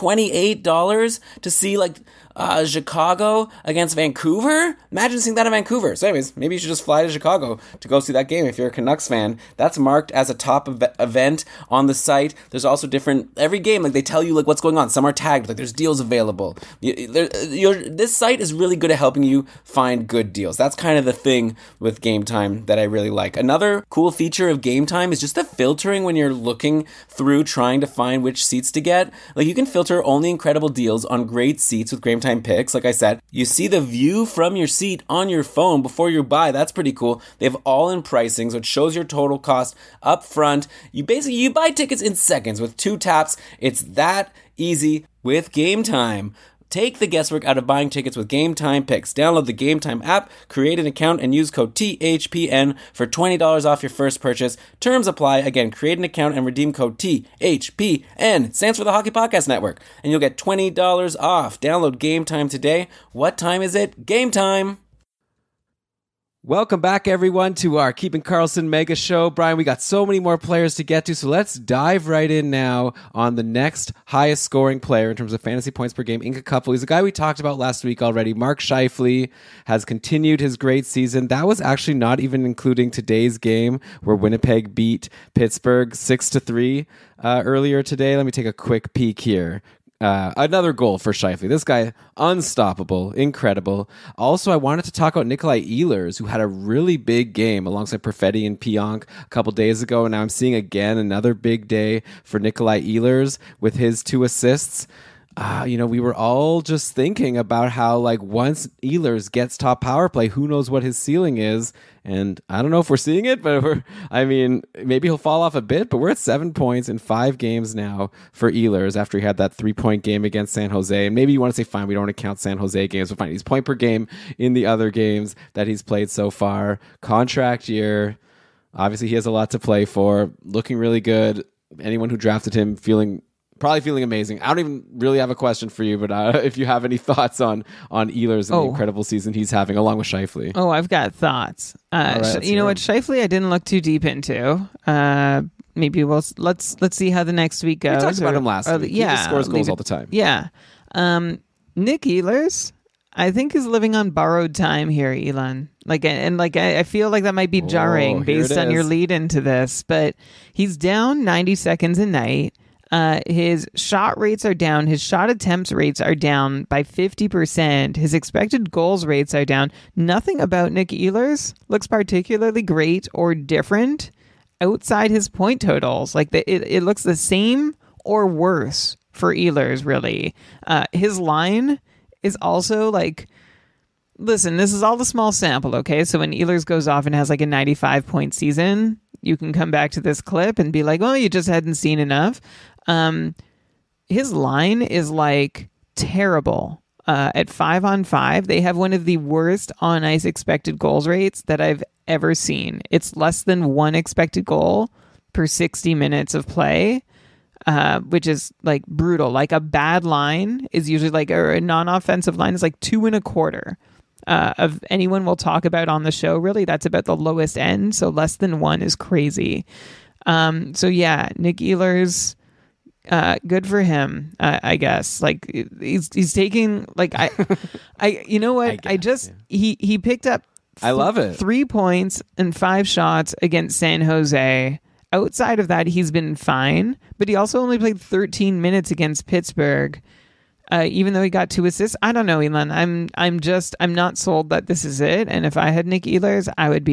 $28 to see Chicago against Vancouver. Imagine seeing that in Vancouver. So anyways, maybe you should just fly to Chicago to go see that game if you're a Canucks fan. That's marked as a top event on the site. There's also every game, they tell you what's going on. Some are tagged, there's deals available. This site is really good at helping you find good deals. That's kind of the thing with Game Time that I really like. Another cool feature of Game Time is just the filtering when you're looking through trying to find which seats to get. You can filter only incredible deals on great seats with Game Time Picks. Like I said, you see the view from your seat on your phone before you buy. That's pretty cool. They have all-in pricing, so it shows your total cost up front. You buy tickets in seconds with 2 taps. It's that easy with Game Time. Take the guesswork out of buying tickets with Game Time Picks. Download the Game Time app, create an account, and use code THPN for $20 off your first purchase. Terms apply. Again, create an account and redeem code THPN. It stands for the Hockey Podcast Network. And you'll get $20 off. Download Game Time today. What time is it? Game time! Welcome back, everyone, to our Keeping Karlsson Mega Show. Brian, we got so many more players to get to, so let's dive right in now on the next highest scoring player in terms of fantasy points per game, Inca Couple. He's a guy we talked about last week already. Mark Scheifele has continued his great season. That was actually not even including today's game where Winnipeg beat Pittsburgh 6-3 earlier today. Let me take a quick peek here. Another goal for Scheifele. This guy, unstoppable, incredible. Also, I wanted to talk about Nikolaj Ehlers, who had a really big game alongside Perfetti and Pionk a couple days ago, and now I'm seeing again another big day for Nikolaj Ehlers with his 2 assists. We were all just thinking about how, once Ehlers gets top power play, who knows what his ceiling is. And I don't know if we're seeing it, but maybe he'll fall off a bit, but we're at 7 points in 5 games now for Ehlers after he had that 3-point game against San Jose. And maybe you want to say, fine, we don't want to count San Jose games, but fine, he's point per game in the other games that he's played so far. Contract year. Obviously, he has a lot to play for. Looking really good. Anyone who drafted him probably feeling amazing. I don't even really have a question for you, but if you have any thoughts on Ehlers and the incredible season he's having, along with Scheifele. Oh, I've got thoughts. Right, what Scheifele I didn't look too deep into. Maybe let's see how the next week goes. We talked about him last week. He just scores goals all the time. Yeah. Nick Ehlers, I think, is living on borrowed time here, Elon. I feel like that might be jarring based on your lead into this, but he's down 90 seconds a night. His shot rates are down. His shot attempts rates are down by 50%. His expected goals rates are down. Nothing about Nick Ehlers looks particularly great or different outside his point totals. It looks the same or worse for Ehlers, really. His line is also listen, this is all the small sample, okay? So when Ehlers goes off and has a 95-point season, you can come back to this clip and be like, oh, you just hadn't seen enough. His line is terrible. At 5-on-5, they have one of the worst on-ice expected goals rates that I've ever seen. It's less than 1 expected goal per 60 minutes of play, which is brutal. A bad line is usually or a non-offensive line is 2.25. Of anyone we'll talk about on the show, really, that's about the lowest end. So less than 1 is crazy. Nick Ehlers, good for him, I guess. He's taking you know what? He picked up. I love it. 3 points and 5 shots against San Jose outside of that, he's been fine. But he also only played 13 minutes against Pittsburgh, even though he got 2 assists. I don't know, Elon. I'm not sold that this is it. And if I had Nick Ehlers, I would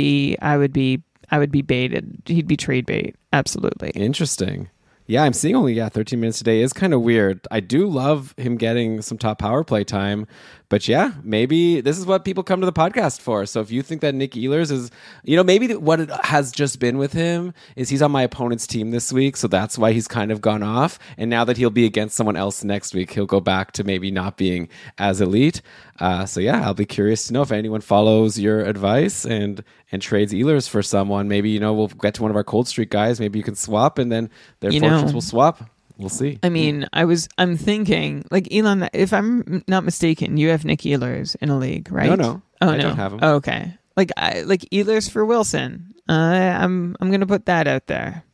be baited. He'd be trade bait. Absolutely. Interesting. Yeah, I'm seeing only 13 minutes today is kind of weird. I do love him getting some top power play time, but yeah, maybe this is what people come to the podcast for. So if you think that Nick Ehlers is, maybe what it has just been with him is he's on my opponent's team this week, so that's why he's kind of gone off. And now that he'll be against someone else next week, he'll go back to maybe not being as elite. So yeah, I'll be curious to know if anyone follows your advice and trades Ehlers for someone. Maybe, we'll get to one of our cold streak guys. Maybe you can swap and then their fortunes will swap. We'll see. I mean, I'm thinking, like, Elon, if I'm not mistaken, you have Nick Ehlers in a league, right? No. I don't have him. Oh, okay. Like Ehlers for Wilson. I'm going to put that out there.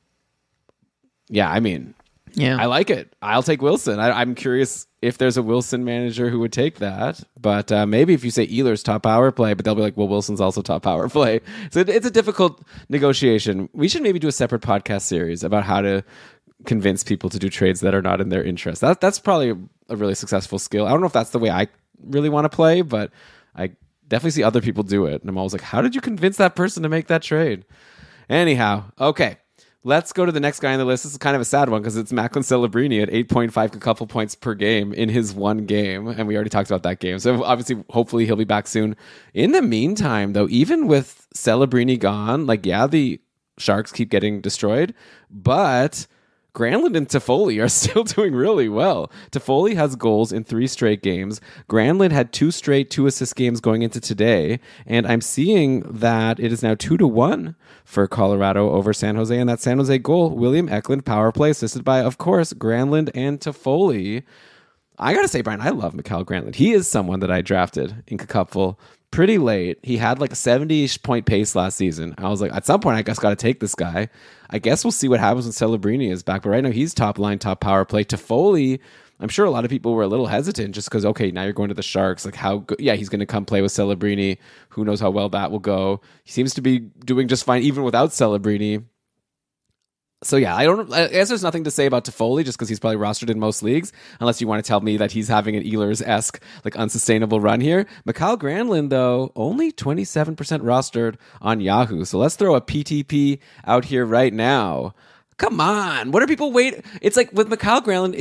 Yeah, I mean, yeah, I like it. I'll take Wilson. I'm curious if there's a Wilson manager who would take that. But maybe if you say Ehlers top power play, but they'll be like, well, Wilson's also top power play. So it's a difficult negotiation. We should maybe do a separate podcast series about how to convince people to do trades that are not in their interest. That's probably a really successful skill. I don't know if that's the way I really want to play, but I definitely see other people do it. And I'm always like, how did you convince that person to make that trade? Anyhow, okay. Let's go to the next guy on the list. This is kind of a sad one because it's Macklin Celebrini at 8.5 a couple points per game in his one game. And we already talked about that game. So obviously, hopefully he'll be back soon. In the meantime, though, even with Celebrini gone, the Sharks keep getting destroyed, but Granlund and Toffoli are still doing really well. Toffoli has goals in 3 straight games. Granlund had 2 straight 2-assist games going into today. And I'm seeing that it is now 2-1 for Colorado over San Jose. And that San Jose goal, William Eklund power play, assisted by, of course, Granlund and Toffoli. I got to say, Brian, I love Mikael Granlund. He is someone that I drafted in Cupful pretty late. He had like a 70-ish point pace last season. I was like, at some point, I guess got to take this guy. I guess we'll see what happens when Celebrini is back. But right now, he's top line, top power play. Toffoli, I'm sure a lot of people were a little hesitant just because, okay, now you're going to the Sharks. Like, how good? Yeah, he's going to come play with Celebrini. Who knows how well that will go? He seems to be doing just fine, even without Celebrini. So yeah, I guess there's nothing to say about Toffoli just because he's probably rostered in most leagues, unless you want to tell me that he's having an Ehlers-esque, like, unsustainable run here. Mikael Granlund, though, only 27% rostered on Yahoo. So let's throw a PTP out here right now. Come on, what are people waiting? It's like with Mikael Granlund,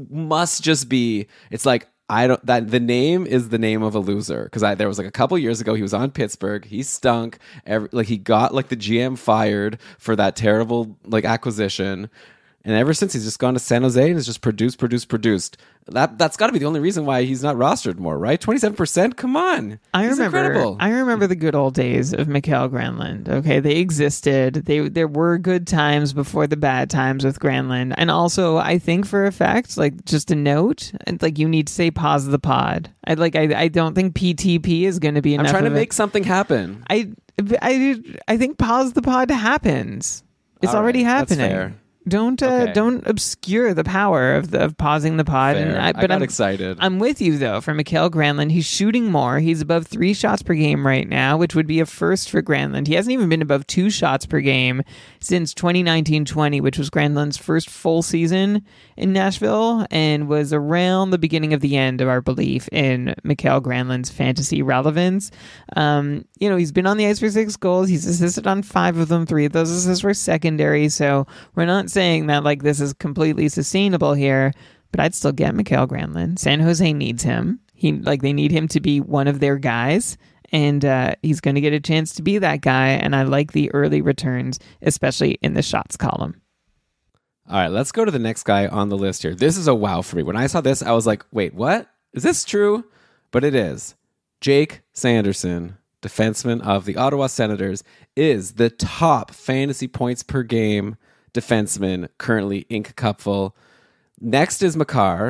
it's like, the name is the name of a loser, because there was like a couple years ago he was on Pittsburgh, he stunk, he got like the GM fired for that terrible like acquisition, and ever since he's just gone to San Jose and has just produced. That's got to be the only reason why he's not rostered more, right? 27%. Come on, he's incredible. I remember the good old days of Mikael Granlund. Okay, they existed. There were good times before the bad times with Granlund, and also I think for a fact, like, just a note, like, you need to say pause the pod. I don't think PTP is going to be enough. I'm trying to make something happen. I think pause the pod happens. It's already happening. That's fair. Don't obscure the power of pausing the pod. Fair. And I got excited. I'm with you though. For Mikael Granlund, he's shooting more. He's above 3 shots per game right now, which would be a first for Granlund. He hasn't even been above 2 shots per game since 2019-20, which was Granlund's first full season in Nashville, and was around the beginning of the end of our belief in Mikael Granlund's fantasy relevance. He's been on the ice for 6 goals. He's assisted on 5 of them. 3 of those assists were secondary. So we're not saying that like this is completely sustainable here, but I'd still get Mikael Granlund. San Jose needs him. They need him to be one of their guys, and he's going to get a chance to be that guy. And I like the early returns, especially in the shots column. All right, let's go to the next guy on the list here. This is a wow for me. When I saw this, I was like, wait, what? Is this true? But it is. Jake Sanderson, defenseman of the Ottawa Senators, is the top fantasy points per game defenseman currently in Cupful. Next is Makar,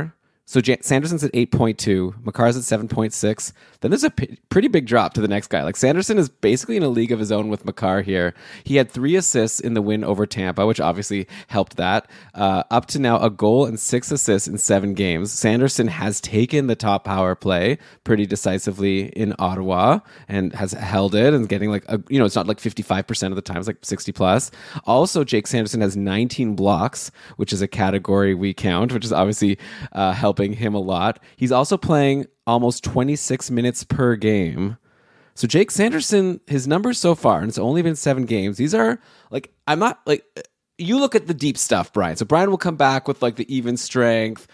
So Sanderson's at 8.2, Makar's at 7.6. Then there's a pretty big drop to the next guy. Like Sanderson is basically in a league of his own with Makar here. He had 3 assists in the win over Tampa, which obviously helped that. Up to now, a goal and 6 assists in 7 games. Sanderson has taken the top power play pretty decisively in Ottawa and has held it and getting like, it's not like 55% of the time, it's like 60 plus. Also, Jake Sanderson has 19 blocks, which is a category we count, which is obviously helping him a lot. He's also playing almost 26 minutes per game. So Jake Sanderson, his numbers so far, and it's only been 7 games, these are like, I'm not like, you look at the deep stuff, Brian. So Brian will come back with like the even strength,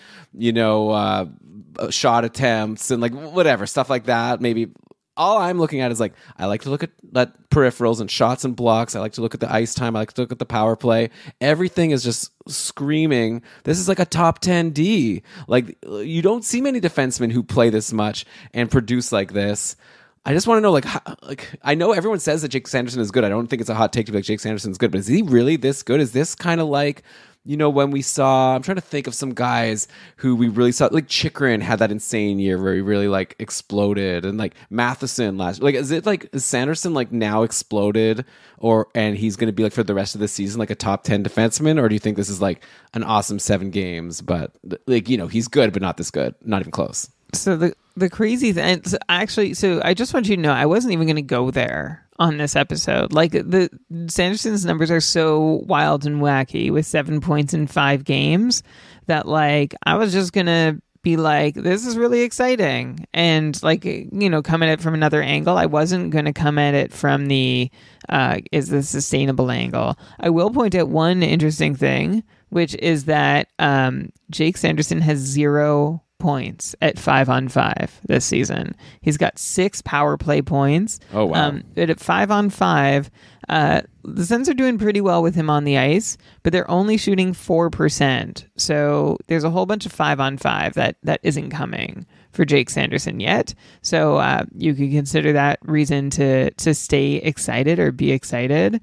shot attempts and like whatever, stuff like that. Maybe all I'm looking at is like, I like to look at peripherals and shots and blocks. I like to look at the ice time. I like to look at the power play. Everything is just screaming, this is like a top 10 D. Like, you don't see many defensemen who play this much and produce like this. I just want to know, like, I know everyone says that Jake Sanderson is good. I don't think it's a hot take to be like Jake Sanderson is good, but is he really this good? Is this kind of like, when we saw, I'm trying to think of some guys who we really saw, like Chychrun had that insane year where he really like exploded, and like Matheson last, like, is Sanderson like now exploded, and he's going to be like for the rest of the season like a top 10 defenseman, or do you think this is like an awesome 7 games, but like, he's good but not this good, not even close? So the crazy thing, actually, so I just want you to know, I wasn't even going to go there on this episode. Like, the Sanderson's numbers are so wild and wacky with 7 points in 5 games that like I was just going to be like, this is really exciting, and like, come at it from another angle. I wasn't going to come at it from the is this sustainable angle. I will point out one interesting thing, which is that Jake Sanderson has 0 points at 5-on-5 this season. He's got 6 power play points. Oh, wow. But at 5-on-5, the Sens are doing pretty well with him on the ice, but they're only shooting 4%. So there's a whole bunch of 5-on-5 that isn't coming for Jake Sanderson yet. So you could consider that reason to stay excited or be excited.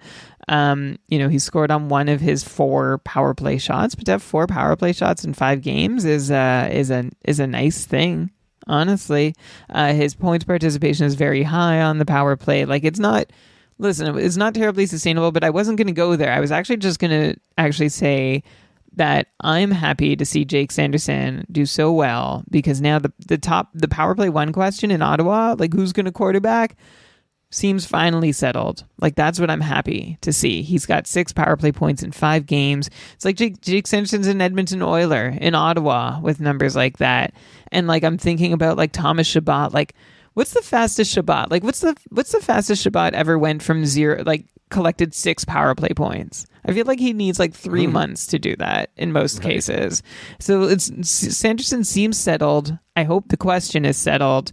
He scored on 1 of his 4 power play shots, but to have 4 power play shots in 5 games is a nice thing. Honestly, his points participation is very high on the power play. Like, it's not terribly sustainable, but I wasn't going to go there. I was actually just going to say that I'm happy to see Jake Sanderson do so well, because now the power play 1 question in Ottawa, like who's going to quarterback, seems finally settled. Like, that's what I'm happy to see. He's got 6 power play points in 5 games. It's like Jake Sanderson's an Edmonton Oiler in Ottawa with numbers like that. And like, I'm thinking about like Thomas Chabot. Like, what's the fastest Chabot? Like, what's the fastest Chabot ever went from 0, like collected 6 power play points? I feel like he needs like 3 months to do that in most cases. So Sanderson seems settled. I hope the question is settled.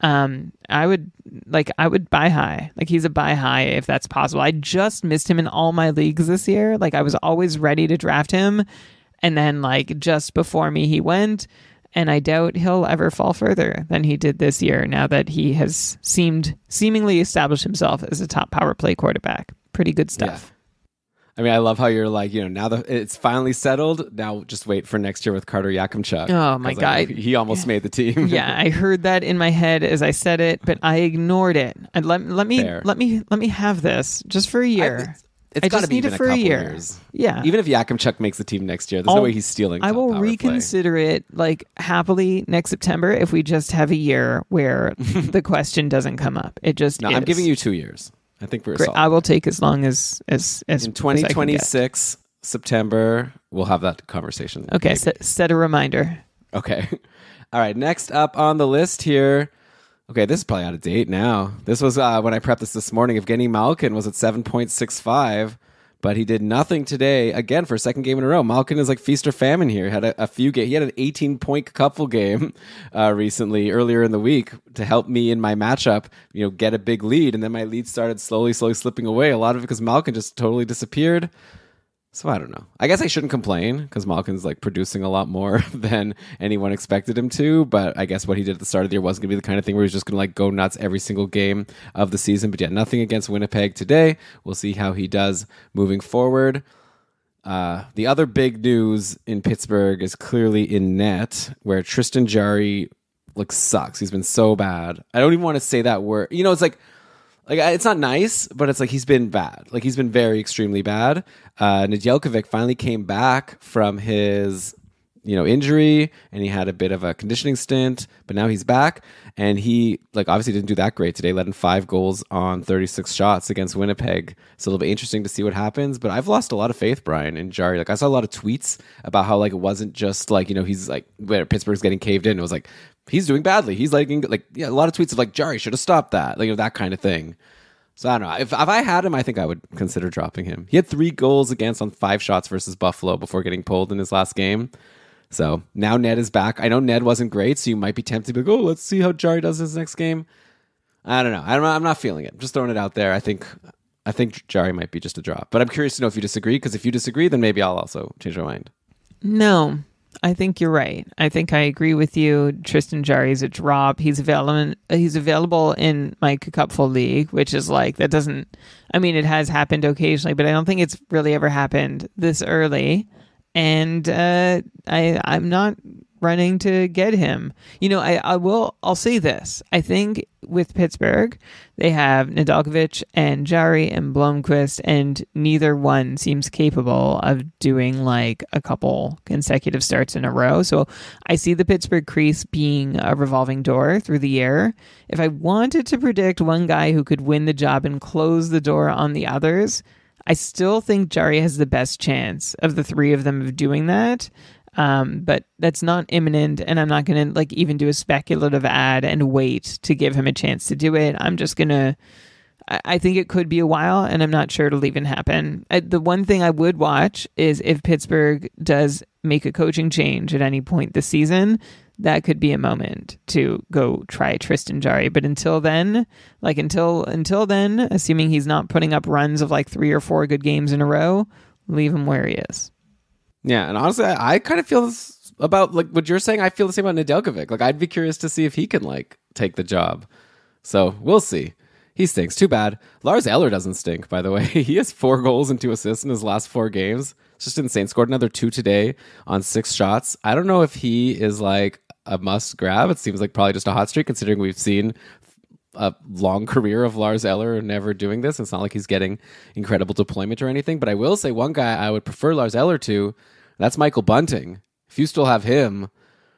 I would buy high. Like, he's a buy high if that's possible. I just missed him in all my leagues this year. Like, I was always ready to draft him, and then like just before me he went, and I doubt he'll ever fall further than he did this year, now that he has seemingly established himself as a top power play quarterback. Pretty good stuff. Yeah. I mean, I love how you're like, now that it's finally settled, now just wait for next year with Carter Yakimchuk. Oh my God. He almost made the team. Yeah, I heard that in my head as I said it, but I ignored it. And let me have this just for a year. It's got to be even a couple years. Yeah. Even if Yakimchuk makes the team next year, there's no way he's stealing. I will reconsider it like happily next September if we just have a year where the question doesn't come up. It just No, is. I'm giving you 2 years. I think we're solid. I will take as long as in 2026 September, we'll have that conversation. Okay, set a reminder. Okay. All right, next up on the list here. Okay, this is probably out of date now. This was when I prepped this morning. Evgeny Malkin was at 7.65, but he did nothing today, again, for a second game in a row. Malkin is like feast or famine here. Had a few games. He had an 18-point couple game recently, earlier in the week, to help me in my matchup, get a big lead. And then my lead started slowly slipping away. A lot of it because Malkin just totally disappeared. So I don't know. I guess I shouldn't complain because Malkin's like producing a lot more than anyone expected him to. But I guess what he did at the start of the year wasn't going to be the kind of thing where he's just going to like go nuts every single game of the season. But yeah, nothing against Winnipeg today. We'll see how he does moving forward. The other big news in Pittsburgh is clearly in net, where Tristan Jarry sucks. He's been so bad. I don't even want to say that word. It's like it's not nice, but it's like he's been bad. Like he's been very extremely bad. Nedeljkovic finally came back from his injury, and he had a bit of a conditioning stint, but now he's back, and he obviously didn't do that great today, let in 5 goals on 36 shots against Winnipeg. It's a little bit interesting to see what happens, but I've lost a lot of faith, Brian, in Jarry. I saw a lot of tweets about how it wasn't just he's where Pittsburgh's getting caved in. It was he's doing badly. He's a lot of tweets of Jarry should have stopped that, that kind of thing. So I don't know. If I had him, I think I would consider dropping him. He had 3 goals against on 5 shots versus Buffalo before getting pulled in his last game. So now Ned is back. I know Ned wasn't great, so you might be tempted to go, let's see how Jarry does his next game. I don't know. I'm not feeling it. I'm just throwing it out there. I think Jarry might be just a drop. But I'm curious to know if you disagree, because if you disagree, then maybe I'll also change my mind. No, I think you're right. I think I agree with you. Tristan Jarry is a drop. He's available in my Cupful League, which is that doesn't... I mean, it has happened occasionally, but I don't think it's really ever happened this early. And I'm not running to get him. I'll say this. I think with Pittsburgh, they have Nedeljkovic and Jarry and Blomqvist, and neither one seems capable of doing a couple consecutive starts in a row. So I see the Pittsburgh crease being a revolving door through the year. If I wanted to predict one guy who could win the job and close the door on the others, I still think Jarry has the best chance of the 3 of them of doing that. But that's not imminent, and I'm not going to even do a speculative ad and wait to give him a chance to do it. I'm just going to... I think it could be a while, and I'm not sure it'll even happen. The one thing I would watch is if Pittsburgh does make a coaching change at any point this season, that could be a moment to go try Tristan Jarry. But until then, until then, assuming he's not putting up runs of 3 or 4 good games in a row, leave him where he is. Yeah, and honestly, I kind of feel this about what you're saying. I feel the same about Nedeljkovic. I'd be curious to see if he can take the job. So we'll see. He stinks. Too bad. Lars Eller doesn't stink, by the way. He has 4 goals and 2 assists in his last 4 games. It's just insane. Scored another 2 today on 6 shots. I don't know if he is a must grab. It seems probably just a hot streak, considering we've seen a long career of Lars Eller never doing this. It's not like he's getting incredible deployment or anything. But I will say one guy I would prefer Lars Eller to, that's Michael Bunting. If you still have him,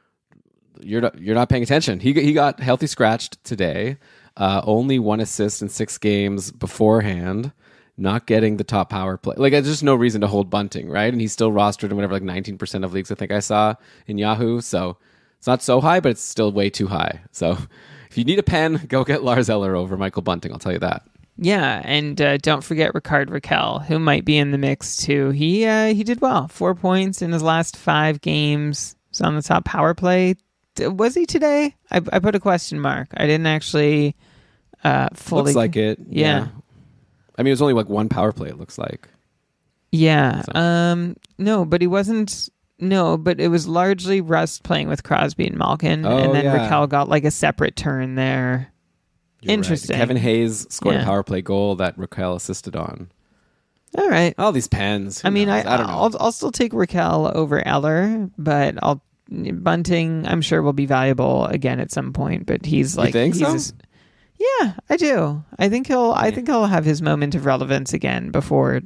you're not paying attention. He got healthy scratched today. Only 1 assist in 6 games beforehand. Not getting the top power play. There's just no reason to hold Bunting, right? And he's still rostered in whatever 19% of leagues I think I saw in Yahoo. So it's not so high, but it's still way too high. So if you need a pen, go get Lars Eller over Michael Bunting. I'll tell you that. Yeah, and don't forget Rickard Rakell, who might be in the mix too. He did well. 4 points in his last 5 games. He's on the top power play. Was he today? I put a question mark. I didn't actually fully... Looks like it. Yeah. I mean, it was only 1 power play, it looks like. Yeah. So. No, but he wasn't... No, but it was largely Rust playing with Crosby and Malkin, and then Rakell got a separate turn there. You're interesting. Right. Kevin Hayes scored a power play goal that Rakell assisted on. All right. All these pens. I mean, I don't know. I'll still take Rakell over Eller, but Bunting, I'm sure, will be valuable again at some point. But he's you think so? Yeah, I do. I think he'll have his moment of relevance again before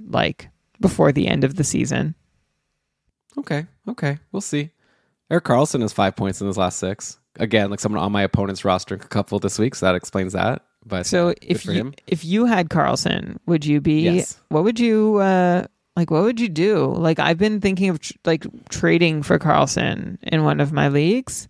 the end of the season. Okay, we'll see. Erik Karlsson has 5 points in his last 6. Again, someone on my opponent's roster in a couple this week, so that explains that. But so if you had Karlsson, would you be? Yes. What would you what would you do? I've been thinking of trading for Karlsson in one of my leagues,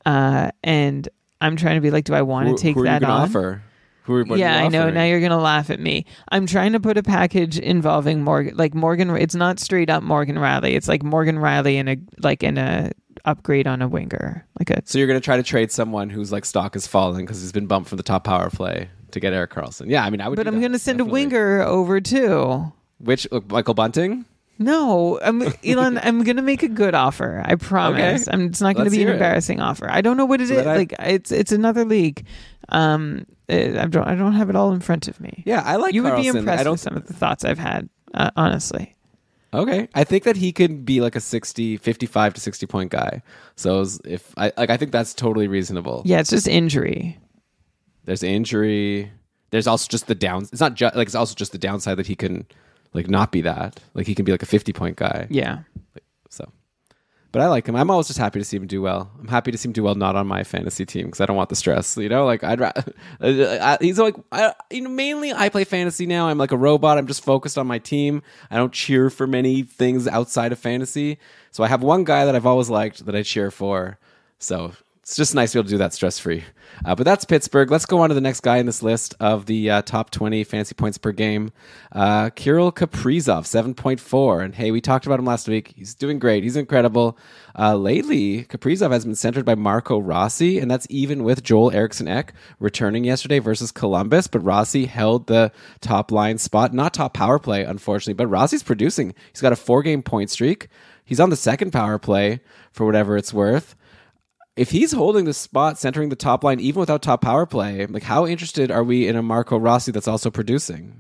and I'm trying to be do I want to take that on? Offer? Yeah, I know. Now you're going to laugh at me. I'm trying to put a package involving Morgan. It's not straight up Morgan Riley. It's Morgan Riley in a upgrade on a winger. So you're going to try to trade someone whose stock is falling because he's been bumped from the top power play to get Erik Karlsson. Yeah, I mean, I would. But I'm going to send a winger over too. Which Michael Bunting? No, Elon. I'm going to make a good offer. I promise. Okay. It's not going to be an embarrassing offer. I don't know what it is. It's another league. I don't have it all in front of me. Yeah, I like you Karlsson. would be impressed with some of the thoughts I've had, honestly. Okay. I think that he could be like a 55 to 60 point guy. So I think that's totally reasonable. Yeah, it's just injury. There's injury. There's also just the down. It's not just like it's also just the downside that he can like not be that. Like he can be like a 50 point guy. Yeah. So, but I like him. I'm always just happy to see him do well. I'm happy to see him do well not on my fantasy team because I don't want the stress. You know, like I'd rather. He's like mainly I play fantasy now. I'm like a robot. I'm just focused on my team. I don't cheer for many things outside of fantasy. So I have one guy that I've always liked that I cheer for. So it's just nice to be able to do that stress-free. But that's Pittsburgh. Let's go on to the next guy in this list of the top 20 fantasy points per game. Kirill Kaprizov, 7.4. And hey, we talked about him last week. He's doing great. He's incredible. Lately, Kaprizov has been centered by Marco Rossi, and that's even with Joel Eriksson-Ek returning yesterday versus Columbus. But Rossi held the top line spot. Not top power play, unfortunately, but Rossi's producing. He's got a 4-game point streak. He's on the second power play for whatever it's worth. If he's holding the spot, centering the top line, even without top power play, like how interested are we in a Marco Rossi that's also producing?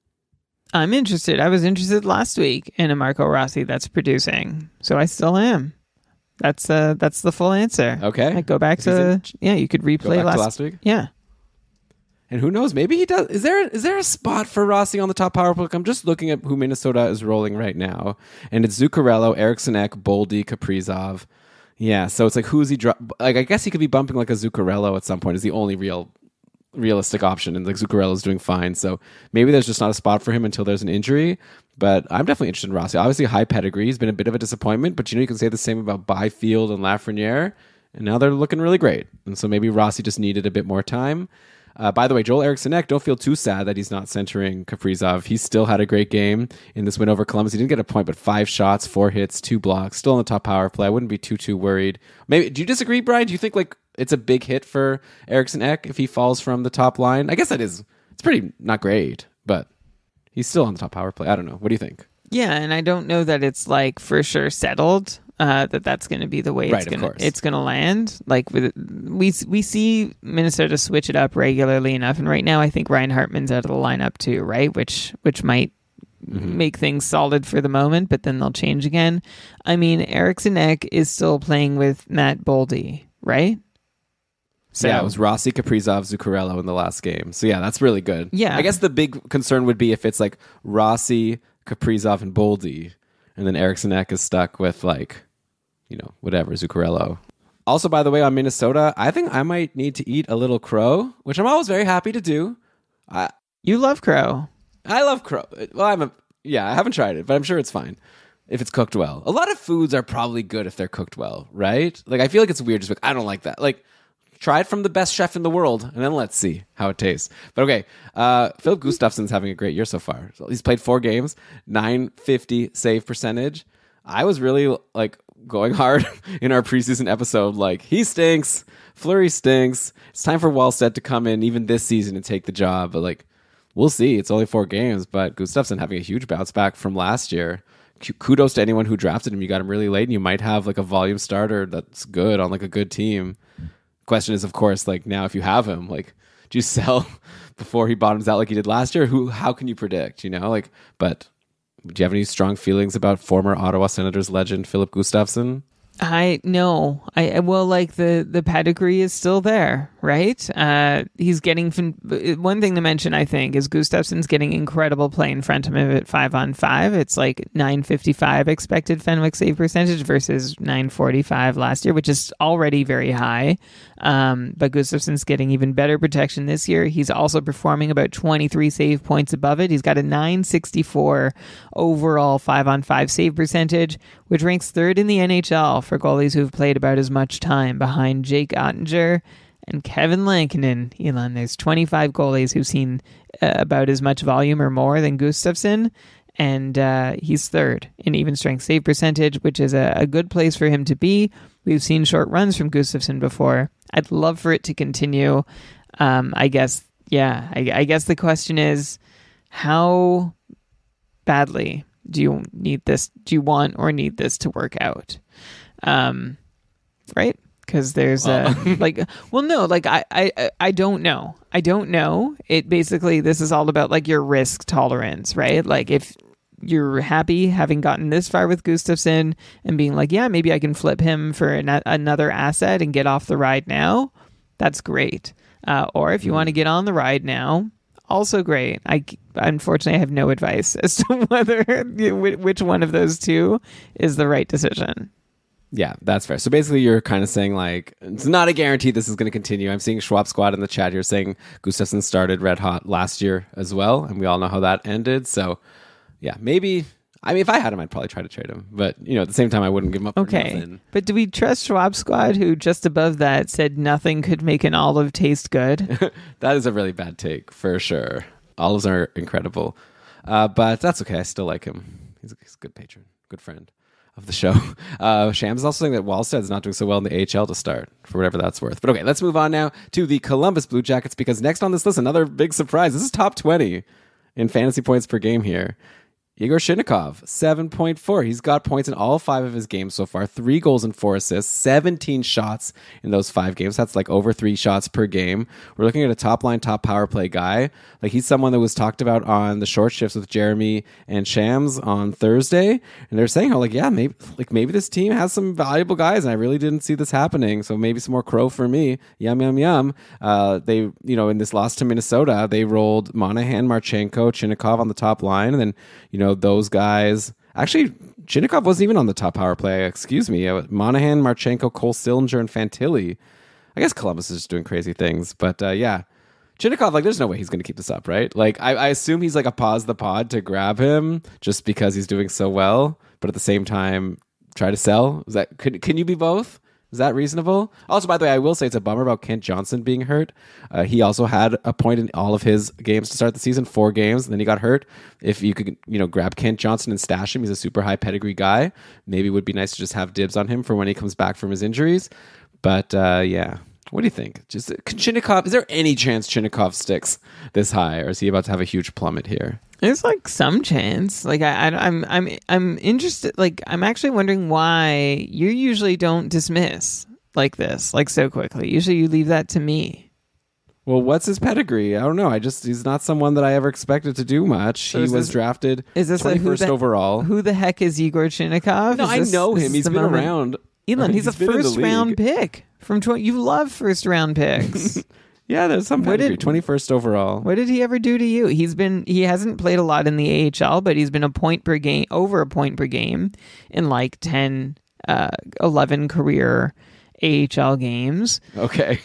I'm interested. I was interested last week in a Marco Rossi that's producing, so I still am. That's the full answer. Okay, like go back to you could replay last week. Yeah, and who knows? Maybe he does. Is there a spot for Rossi on the top power play? I'm just looking at who Minnesota is rolling right now, and it's Zuccarello, Eriksson-Ek, Boldy, Kaprizov. Yeah, so it's like who's he? I guess he could be bumping like a Zuccarello at some point. Is the only realistic option, and like Zuccarello's doing fine. So maybe there's just not a spot for him until there's an injury. But I'm definitely interested in Rossi. Obviously, high pedigree. He's been a bit of a disappointment, but you can say the same about Byfield and Lafreniere, and now they're looking really great. And so maybe Rossi just needed a bit more time. By the way, Joel Eriksson-Ek, don't feel too sad that he's not centering Kaprizov. He still had a great game in this win over Columbus. He didn't get a point, but 5 shots, 4 hits, 2 blocks, still on the top power play. I wouldn't be too worried. Maybe do you disagree, Brian? Do you think like it's a big hit for Eriksson-Ek if he falls from the top line? I guess it's pretty not great, but he's still on the top power play. I don't know. What do you think? Yeah, and I don't know that it's like for sure settled. That's going to be the way it's going to land. Like we see Minnesota switch it up regularly enough, and right now I think Reinhart's out of the lineup too, right? Which might make things solid for the moment, but then they'll change again. I mean, Eriksson-Ek is still playing with Matt Boldy, right? So yeah, it was Rossi, Kaprizov, Zuccarello in the last game. So yeah, that's really good. Yeah, I guess the big concern would be if it's like Rossi, Kaprizov, and Boldy, and then Eriksson-Ek is stuck with like, whatever, Zuccarello. Also, by the way, on Minnesota, I think I might need to eat a little crow, which I'm always very happy to do. You love crow. I love crow. Well, I haven't tried it, but I'm sure it's fine if it's cooked well. A lot of foods are probably good if they're cooked well, right? Like, I feel like it's weird just like, I don't like that. Like, try it from the best chef in the world, and then let's see how it tastes. But okay, Philip Gustafsson's having a great year so far. So he's played 4 games, .950 save percentage. I was really like going hard in our preseason episode. Like, he stinks. Fleury stinks. It's time for Wallstedt to come in even this season and take the job. But like, we'll see. It's only 4 games, but Gustafsson having a huge bounce back from last year. Kudos to anyone who drafted him. You got him really late, and you might have like a volume starter that's good on like a good team. Question is, of course, like now if you have him, like, do you sell before he bottoms out like he did last year? How can you predict? But do you have any strong feelings about former Ottawa Senators legend Philip Gustafsson? No. Well, like the pedigree is still there, right? He's getting one thing to mention, I think, is Gustafsson's getting incredible play in front of him at 5-on-5. It's like .955 expected Fenwick save percentage versus .945 last year, which is already very high. But Gustafsson's getting even better protection this year. He's also performing about 23 save points above it. He's got a .964 overall 5-on-5 save percentage, which ranks 3rd in the NHL for goalies who've played about as much time, behind Jake Ottinger and Kevin Lankinen. Elon, there's 25 goalies who've seen about as much volume or more than Gustafsson, and he's 3rd in even strength save percentage, which is a good place for him to be. We've seen short runs from Gustafsson before. I'd love for it to continue. I guess the question is, how badly do you need this? Do you want or need this to work out? Right? Because there's I don't know. I don't know. It basically, this is all about like your risk tolerance, right? Like if you're happy having gotten this far with Gustafsson and being like, yeah, maybe I can flip him for another asset and get off the ride now, that's great. Or if you want to get on the ride now, also great. Unfortunately, I have no advice as to whether which one of those two is the right decision. Yeah, that's fair. So basically, you're kind of saying, like, it's not a guarantee this is going to continue. I'm seeing Schwab Squad in the chat here saying Gustafsson started red hot last year as well, and we all know how that ended. So, yeah, maybe. I mean, if I had him, I'd probably try to trade him. But, at the same time, I wouldn't give him up for nothing. But do we trust Schwab Squad, who just above that said nothing could make an olive taste good? That is a really bad take, for sure. Olives are incredible. But that's okay. I still like him. He's a good patron, good friend of the show. Shams is also saying that Wallsted's not doing so well in the AHL to start, for whatever that's worth. But okay, let's move on now to the Columbus Blue Jackets, because next on this list, another big surprise. This is top 20 in fantasy points per game here. Igor Shinnikov, 7.4. He's got points in all 5 of his games so far. 3 goals and 4 assists, 17 shots in those 5 games. That's like over 3 shots per game. We're looking at a top-line, top power play guy. Like, he's someone that was talked about on the short shifts with Jeremy and Shams on Thursday. And they're saying, maybe this team has some valuable guys, and I really didn't see this happening. So maybe some more crow for me. Yum, yum, yum. They, in this loss to Minnesota, they rolled Monahan, Marchenko, Shinnikov on the top line, and then, those guys. Actually, Shinnikov wasn't even on the top power play. Excuse me. Monahan, Marchenko, Cole Sillinger, and Fantilli. I guess Columbus is just doing crazy things. But yeah, Shinnikov, there's no way he's going to keep this up, right? I assume he's like a pause the pod to grab him just because he's doing so well. But at the same time, try to sell. Can you be both? Is that reasonable? Also, by the way, I will say it's a bummer about Kent Johnson being hurt. He also had a point in all of his games to start the season, 4 games, and then he got hurt. If you could, grab Kent Johnson and stash him, he's a super high pedigree guy. Maybe it would be nice to just have dibs on him for when he comes back from his injuries. But yeah, what do you think? Just Shinnikov, is there any chance Shinnikov sticks this high, or is he about to have a huge plummet here? There's some chance. I'm interested. I'm actually wondering why you usually don't dismiss like this, so quickly. Usually you leave that to me. Well, what's his pedigree? I don't know. He's not someone that I ever expected to do much. So he was drafted 21st overall. Who the heck is Igor Shinnikov? No, I know him. He's been around. Elon, he's a first round pick from you love first round picks. Yeah, there's some pedigree. 21st overall. What did he ever do to you? He hasn't played a lot in the AHL, but he's been over a point per game in 10, 11 career AHL games. Okay.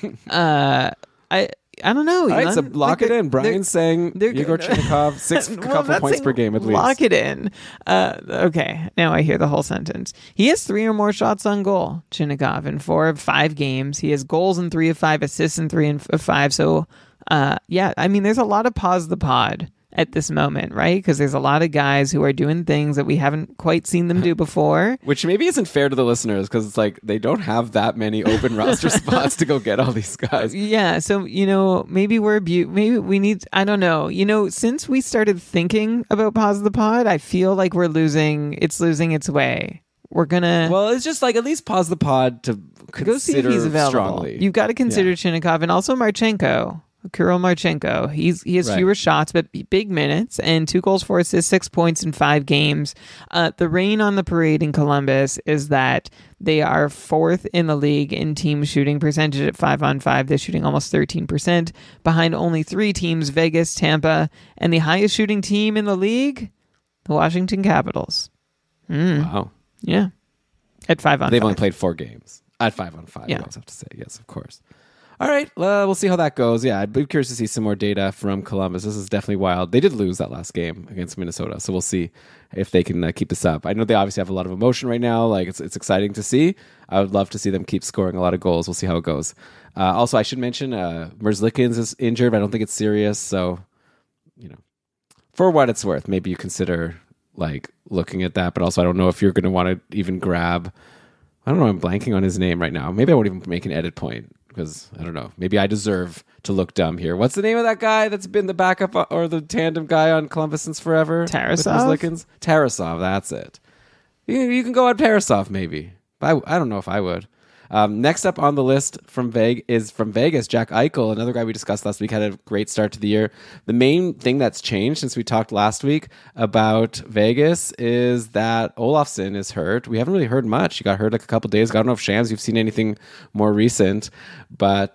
I don't know. All right, so lock it in. Brian's saying Igor Shinnikov, 6 couple points per game at least. Lock it in. Okay, now I hear the whole sentence. He has 3 or more shots on goal, Shinnikov, in 4 of 5 games. He has goals in 3 of 5, assists in 3 of 5. So, yeah, I mean, there's a lot of pause the pod at this moment, right? Because there's a lot of guys who are doing things that we haven't quite seen them do before. Which maybe isn't fair to the listeners, because it's they don't have that many open roster spots to go get all these guys. Yeah, so, maybe maybe we need, I don't know. Since we started thinking about Pause the Pod, I feel like losing its way. We're gonna... Well, it's just at least pause the pod to go see if he's available. Strongly. You've got to consider Shinnikov and also Marchenko. Kirill Marchenko. He has fewer shots, but big minutes, and 2 goals, 4 assists, 6 points in 5 games. The rain on the parade in Columbus is that they are 4th in the league in team shooting percentage at 5-on-5. They're shooting almost 13%, behind only 3 teams, Vegas, Tampa, and the highest shooting team in the league, the Washington Capitals. Wow. Yeah. At 5-on-5. They've only played 4 games. At 5-on-5, yeah. You also have to say. Yes, of course. All right, we'll see how that goes. Yeah, I'd be curious to see some more data from Columbus. This is definitely wild. They did lose that last game against Minnesota, so we'll see if they can keep this up. I know they obviously have a lot of emotion right now. It's exciting to see. I would love to see them keep scoring a lot of goals. We'll see how it goes. Also, I should mention Merzlikins is injured, but I don't think it's serious. So, for what it's worth, maybe you consider looking at that. But also, I don't know if you're going to want to even grab. I don't know. I'm blanking on his name right now. Maybe I won't even make an edit point. Because, I don't know, maybe I deserve to look dumb here. What's the name of that guy that's been the backup or the tandem guy on Columbus since forever? Tarasov? Tarasov, that's it. You can go on Tarasov, maybe. But I don't know if I would. Next up on the list from Vegas, Jack Eichel, another guy we discussed last week, had a great start to the year. The main thing that's changed since we talked last week about Vegas is that Olofsson is hurt. We haven't really heard much. He got hurt like a couple days ago. I don't know if Shams, you've seen anything more recent, but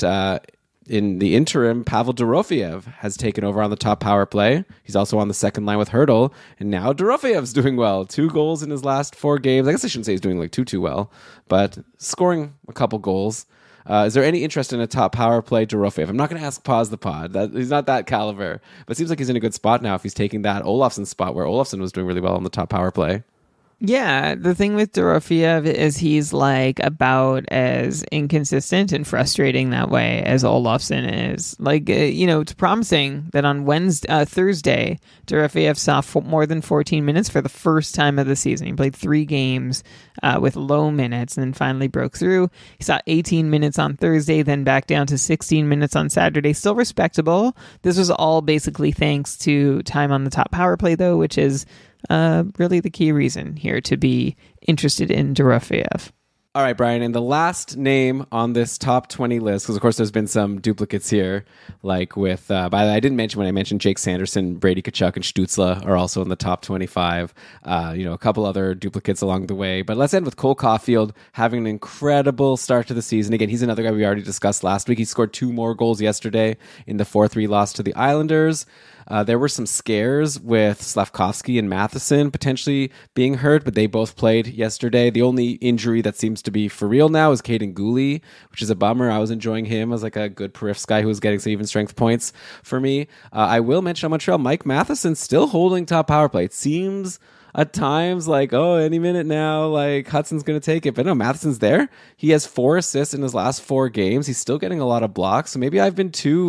in the interim, Pavel Dorofeyev has taken over on the top power play. He's also on the second line with Hurdle, and now Dorofeyev's doing well. 2 goals in his last 4 games. I guess I shouldn't say he's doing like too well, but scoring a couple goals. Is there any interest in a top power play Dorofeyev? I'm not going to ask Pause the Pod. He's not that caliber, but it seems like he's in a good spot now if he's taking that Olofsson spot where Olofsson was doing really well on the top power play. Yeah, the thing with Dorofeyev is he's like about as inconsistent and frustrating that way as Olofsson is. Like, it's promising that on Thursday, Dorofeyev saw more than 14 minutes for the first time of the season. He played 3 games with low minutes and then finally broke through. He saw 18 minutes on Thursday, then back down to 16 minutes on Saturday. Still respectable. This was all basically thanks to time on the top power play, though, which is really the key reason here to be interested in Dorofeyev. All right, Brian, and the last name on this top 20 list, because of course there's been some duplicates here, like with, by the way, I didn't mention when I mentioned Jake Sanderson, Brady Tkachuk, and Stützle are also in the top 25. A couple other duplicates along the way. But let's end with Cole Caulfield having an incredible start to the season. Again, he's another guy we already discussed last week. He scored 2 more goals yesterday in the 4-3 loss to the Islanders. There were some scares with Slavkovsky and Matheson potentially being hurt, but they both played yesterday. The only injury that seems to be for real now is Caden Gooley, which is a bummer. I was enjoying him as like a good periffs guy who was getting some even strength points for me. I will mention on Montreal, Mike Matheson still holding top power play. It seems at times like, any minute now, like Hudson's going to take it. But no, Matheson's there. He has 4 assists in his last 4 games. He's still getting a lot of blocks. So maybe I've been too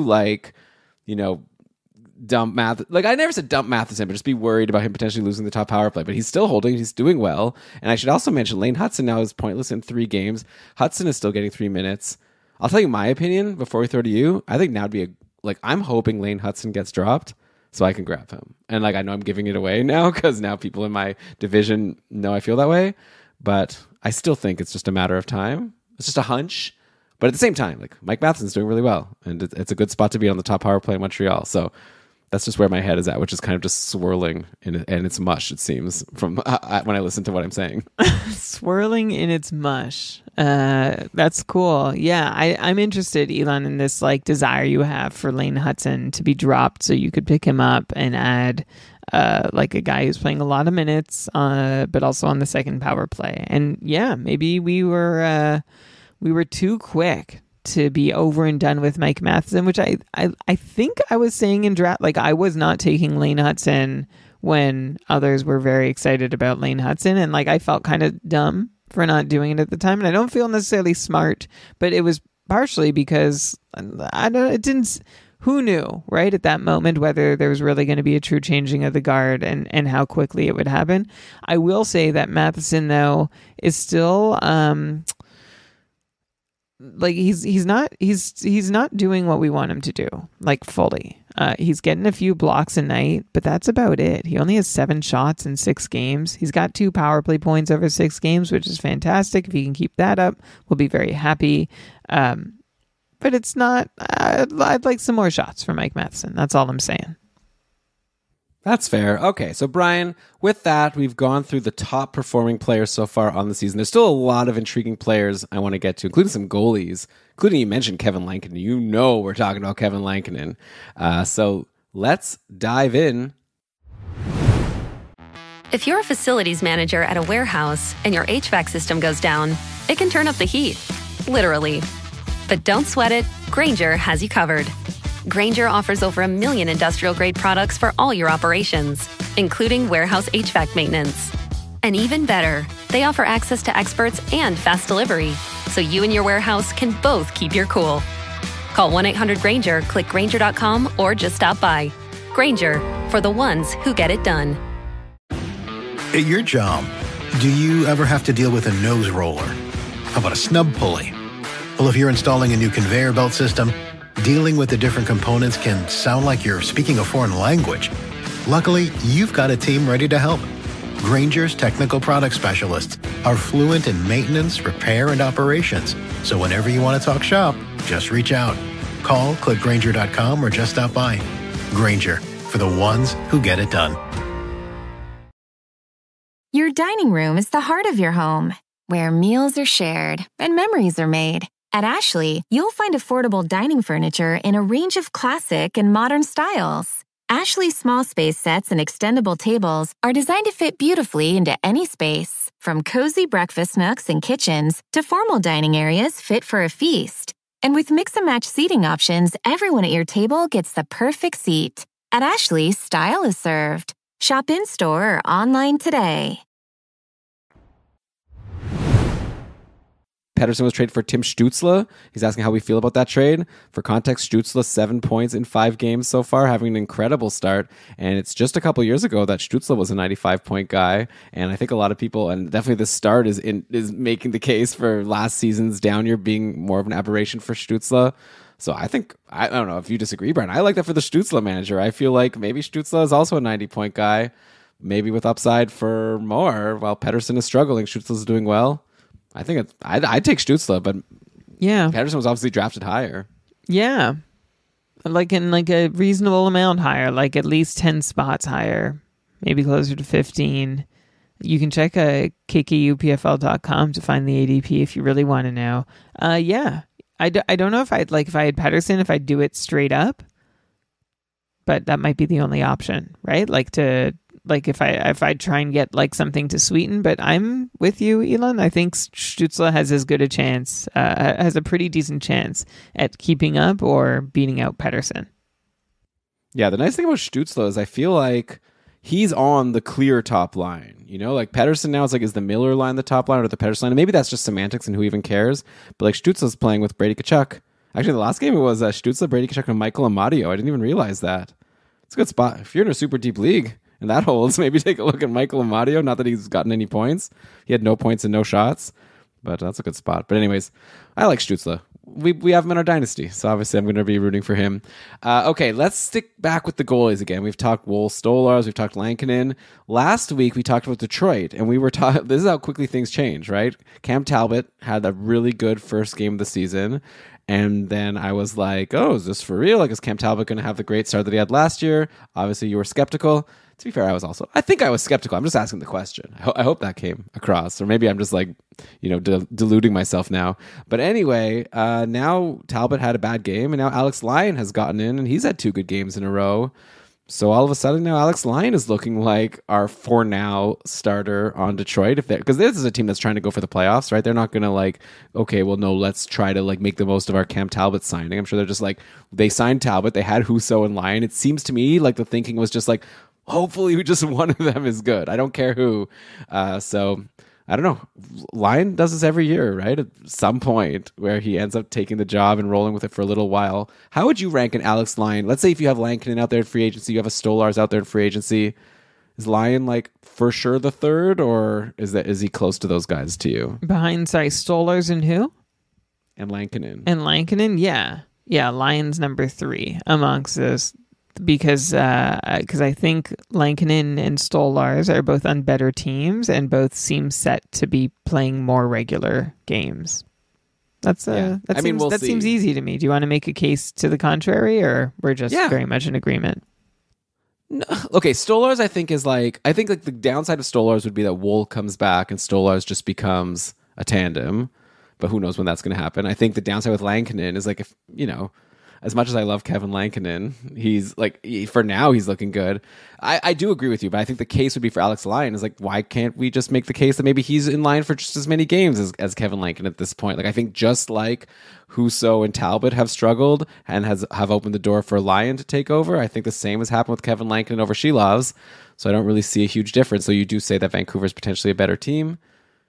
dump I never said dump Matheson, but just be worried about him potentially losing the top power play. But he's still holding. He's doing well. And I should also mention Lane Hutson now is pointless in 3 games. Hudson is still getting 3 minutes. I'll tell you my opinion before we throw to you. I think now would be I'm hoping Lane Hutson gets dropped so I can grab him. And I know I'm giving it away now because now people in my division know I feel that way. But I still think it's just a matter of time. It's just a hunch. But at the same time, Mike Matheson's doing really well. And it's a good spot to be on the top power play in Montreal. So that's just where my head is at, which is kind of just swirling and it's mush, it seems, from when I listen to what I'm saying. Swirling in its mush. That's cool. Yeah, I'm interested, Elon, in this desire you have for Lane Hutson to be dropped so you could pick him up and add a guy who's playing a lot of minutes, but also on the second power play. And yeah, maybe we were too quick to be over and done with Mike Matheson, which I think I was saying in draft. I was not taking Lane Hutson when others were very excited about Lane Hutson, and I felt kind of dumb for not doing it at the time. And I don't feel necessarily smart, but it was partially because who knew, right, at that moment whether there was really going to be a true changing of the guard and how quickly it would happen. I will say that Matheson, though, is still he's not doing what we want him to do, fully. He's getting a few blocks a night, but that's about it. He only has 7 shots in 6 games. He's got 2 power play points over 6 games, which is fantastic. If he can keep that up, we'll be very happy. But it's not, I'd like some more shots for Mike Matheson. That's all I'm saying. That's fair. Okay, so Brian, with that, we've gone through the top performing players so far on the season. There's still a lot of intriguing players I want to get to, including some goalies, including you mentioned Kevin Lankinen. We're talking about Kevin Lankinen. So let's dive in. If you're a facilities manager at a warehouse and your HVAC system goes down, it can turn up the heat, literally. But don't sweat it. Grainger has you covered. Grainger offers over 1 million industrial-grade products for all your operations, including warehouse HVAC maintenance. And even better, they offer access to experts and fast delivery, so you and your warehouse can both keep your cool. Call 1-800-GRAINGER, click Grainger.com, or just stop by. Grainger, for the ones who get it done. At your job, do you ever have to deal with a nose roller? How about a snub pulley? Well, if you're installing a new conveyor belt system, dealing with the different components can sound like you're speaking a foreign language. Luckily, you've got a team ready to help. Grainger's technical product specialists are fluent in maintenance, repair, and operations. So whenever you want to talk shop, just reach out. Call, click Grainger.com, or just stop by. Grainger, for the ones who get it done. Your dining room is the heart of your home, where meals are shared and memories are made. At Ashley, you'll find affordable dining furniture in a range of classic and modern styles. Ashley small space sets and extendable tables are designed to fit beautifully into any space, from cozy breakfast nooks and kitchens to formal dining areas fit for a feast. And with mix-and-match seating options, everyone at your table gets the perfect seat. At Ashley, style is served. Shop in-store or online today. Pettersson was traded for Tim Stützle. He's asking how we feel about that trade. For context, Stützle 7 points in 5 games so far, having an incredible start. And it's just a couple years ago that Stützle was a 95-point guy. And I think a lot of people, and definitely the start is making the case for last season's down year being more of an aberration for Stützle. So I don't know if you disagree, Brian. I like that for the Stützle manager. I feel like maybe Stützle is also a 90-point guy, maybe with upside for more, while Pettersson is struggling. Stützle is doing well. I think I'd take Stützle, but yeah, Pettersson was obviously drafted higher. Yeah, like in like a reasonable amount higher, like at least 10 spots higher, maybe closer to 15. You can check kkupfl.com to find the ADP if you really want to know. Yeah, I don't know if I had Pettersson, if I'd do it straight up, but that might be the only option, right? If I try and get like something to sweeten, but I'm with you, Elon. I think Stützle has as good a chance, has a pretty decent chance at keeping up or beating out Pettersson. Yeah, the nice thing about Stützle is I feel like he's on the clear top line. You know, like Pettersson now is the Miller line the top line or the Pettersson line? And maybe that's just semantics and who even cares. But like Stützle's playing with Brady Tkachuk. Actually, the last game it was Stützle, Brady Tkachuk, and Michael Amadio. I didn't even realize that. It's a good spot. If you're in a super deep league and that holds, maybe take a look at Michael Amadio. Not that he's gotten any points. He had no points and no shots, but that's a good spot. But anyways, I like Stützle. We have him in our dynasty, so obviously I'm going to be rooting for him. Okay, let's stick back with the goalies again. We've talked Woll Stolars, we've talked Lankinen. Last week we talked about Detroit, and we were talking. This is how quickly things change, right? Cam Talbot had a really good first game of the season, and then I was like, "Oh, is this for real? Like, is Cam Talbot going to have the great start that he had last year?" Obviously, you were skeptical. To be fair, I think I was skeptical. I'm just asking the question. I hope that came across. Or maybe I'm just deluding myself now. But anyway, now Talbot had a bad game, and now Alex Lyon has gotten in, and he's had 2 good games in a row. So all of a sudden now Alex Lyon is looking like our for now starter on Detroit. Because this is a team that's trying to go for the playoffs, right? They're not going to let's try to make the most of our Cam Talbot signing. I'm sure they're just they signed Talbot. They had Husso and Lyon. It seems to me like the thinking was just hopefully just one of them is good. I don't care who. So I don't know. Lyon does this every year, right? At some point where he ends up taking the job and rolling with it for a little while. How would you rank an Alex Lyon? Let's say if you have Lankinen out there in free agency, you have a Stolars out there in free agency. Is Lyon for sure the third, or is he close to those guys to you? Behind, Stolars and who? And Lankinen, yeah. Yeah, Lyon's number 3 amongst those. Because I think Lankinen and Stolars are both on better teams and both seem set to be playing more regular games. That seems easy to me. Do you want to make a case to the contrary, or we're just very much in agreement? No. Okay, Stolars I think is the downside of Stolars would be that Woll comes back and Stolars just becomes a tandem, but who knows when that's going to happen. I think the downside with Lankinen is if as much as I love Kevin Lankinen, he's for now he's looking good. I do agree with you, but I think the case would be for Alex Lyon is why can't we just make the case that maybe he's in line for just as many games as Kevin Lankinen at this point? I think just like Husso and Talbot have struggled and have opened the door for Lyon to take over, I think the same has happened with Kevin Lankinen over Shelovs. So I don't really see a huge difference. So you do say that Vancouver's potentially a better team.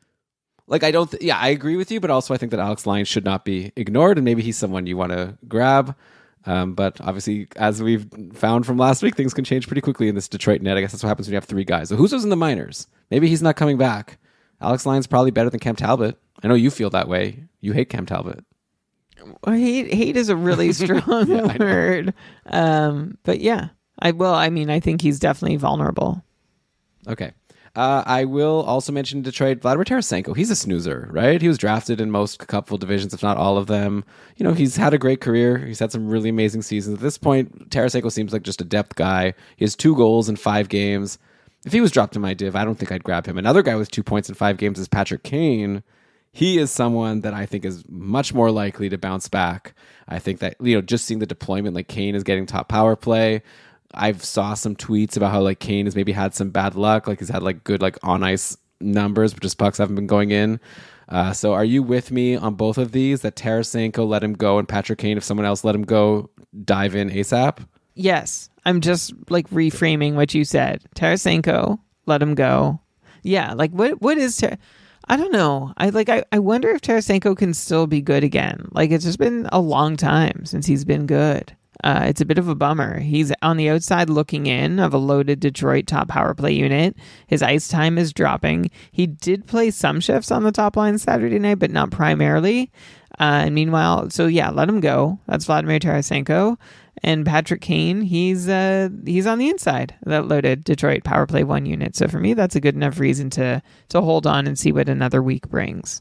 I agree with you, but also I think that Alex Lyon should not be ignored, and maybe he's someone you want to grab. But obviously, as we've found from last week, things can change pretty quickly in this Detroit net. I guess that's what happens when you have 3 guys. So Husso's in the minors. Maybe he's not coming back. Alex Lyon's probably better than Cam Talbot. I know you feel that way. You hate Cam Talbot. Well, hate is a really strong word. But yeah, I think he's definitely vulnerable. Okay. I will also mention Detroit, Vladimir Tarasenko. He's a snoozer, right? He was drafted in most couple divisions, if not all of them. You know, he's had a great career. He's had some really amazing seasons. At this point, Tarasenko seems like just a depth guy. He has 2 goals in 5 games. If he was dropped in my div, I don't think I'd grab him. Another guy with 2 points in 5 games is Patrick Kane. He is someone that I think is much more likely to bounce back. I think that, you know, just seeing the deployment, like Kane is getting top power play. I've saw some tweets about how like Kane has maybe had some bad luck. Like he's had like good like on ice numbers, but just pucks haven't been going in. So are you with me on both of these? That Tarasenko, let him go, and Patrick Kane, if someone else let him go, dive in ASAP? Yes. I'm just like reframing what you said. Tarasenko, let him go. Yeah. Like what is I don't know. I wonder if Tarasenko can still be good again. Like it's just been a long time since he's been good. It's a bit of a bummer. He's on the outside looking in of a loaded Detroit top power play unit. His ice time is dropping. He did play some shifts on the top line Saturday night, but not primarily. And meanwhile, so yeah, let him go. That's Vladimir Tarasenko. And Patrick Kane, he's on the inside of that loaded Detroit power play 1 unit. So for me, that's a good enough reason to hold on and see what another week brings.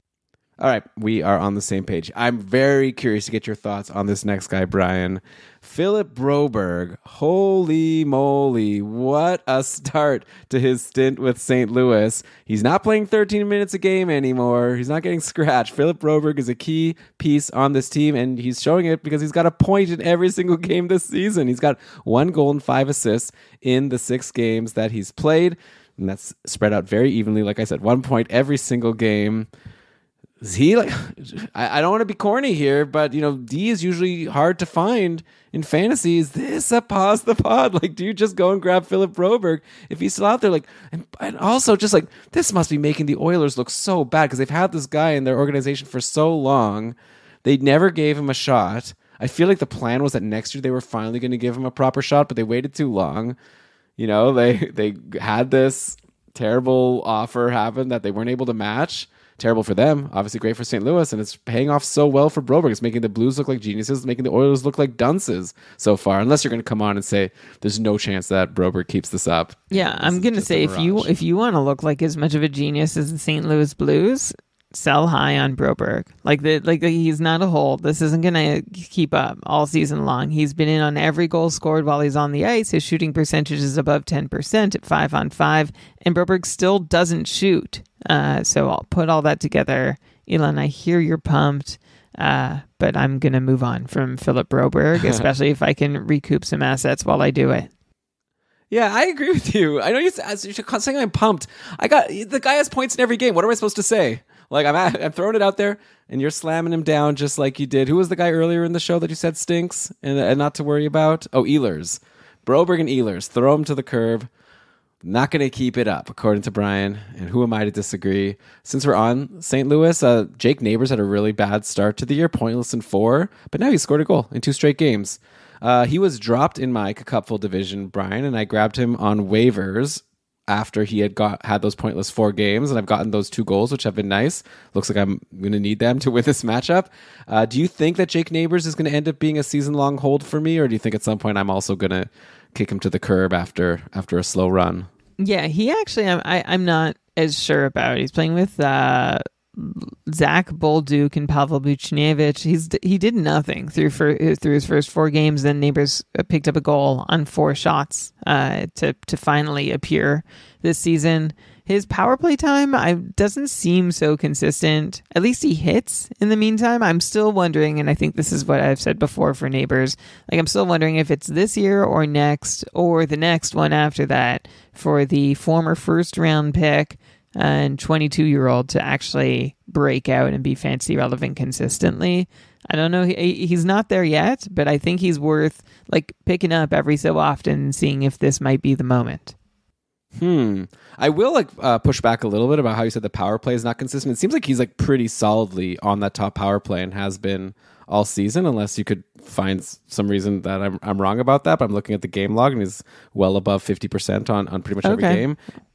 All right, we are on the same page. I'm very curious to get your thoughts on this next guy, Brian. Philip Broberg. Holy moly, what a start to his stint with St. Louis. He's not playing 13 minutes a game anymore. He's not getting scratched. Philip Broberg is a key piece on this team, and he's showing it because he's got a point in every single game this season. He's got 1 goal and 5 assists in the 6 games that he's played, and that's spread out very evenly. Like I said, 1 point every single game. Is he like, I don't want to be corny here, but you know, D is usually hard to find in fantasy. Is this a pause the pod? Like, do you just go and grab Philip Broberg if he's still out there? Like, and also just like, this must be making the Oilers look so bad because they've had this guy in their organization for so long. They never gave him a shot. I feel like the plan was that next year they were finally going to give him a proper shot, but they waited too long. You know, they had this terrible offer happen that they weren't able to match. Terrible for them, obviously great for St. Louis, and it's paying off so well for Broberg. It's making the Blues look like geniuses, it's making the Oilers look like dunces so far, unless you're going to come on and say there's no chance that Broberg keeps this up. Yeah, I'm going to say if you want to look like as much of a genius as the St. Louis Blues, sell high on Broberg. He's not a hold. This isn't going to keep up all season long. He's been in on every goal scored while he's on the ice. His shooting percentage is above 10% at 5-on-5, and Broberg still doesn't shoot. So I'll put all that together. Elon, I hear you're pumped, but I'm going to move on from Philip Broberg, especially if I can recoup some assets while I do it. Yeah, I agree with you. I know you're saying I'm pumped. The guy has points in every game. What am I supposed to say? Like, I'm throwing it out there, and you're slamming him down just like you did. Who was the guy earlier in the show that you said stinks and not to worry about? Oh, Ehlers. Broberg and Ehlers. Throw him to the curb. Not going to keep it up, according to Brian. And who am I to disagree? Since we're on St. Louis, Jake Neighbors had a really bad start to the year, pointless in 4, but now he scored a goal in 2 straight games. He was dropped in my Cupful division, Brian, and I grabbed him on waivers after he had those pointless 4 games, and I've gotten those 2 goals, which have been nice. Looks like I'm going to need them to win this matchup. Do you think that Jake Neighbors is going to end up being a season-long hold for me, or do you think at some point I'm also going to kick him to the curb after a slow run? Yeah, he actually, I'm not as sure about. He's playing with Zach Bolduc and Pavel Buchnevich. He did nothing through his first 4 games. Then Neighbors picked up a goal on 4 shots to finally appear this season. His power play time doesn't seem so consistent. At least he hits in the meantime. I'm still wondering, and I think this is what I've said before for Neighbors, like I'm still wondering if it's this year or next or the next one after that for the former first round pick and 22-year-old to actually break out and be fantasy relevant consistently. I don't know. He's not there yet, but I think he's worth like picking up every so often and seeing if this might be the moment. I will push back a little bit about how you said the power play is not consistent. It seems like he's like pretty solidly on that top power play and has been all season, unless you could find some reason that I'm wrong about that. But I'm looking at the game log and he's well above 50% on pretty much every game.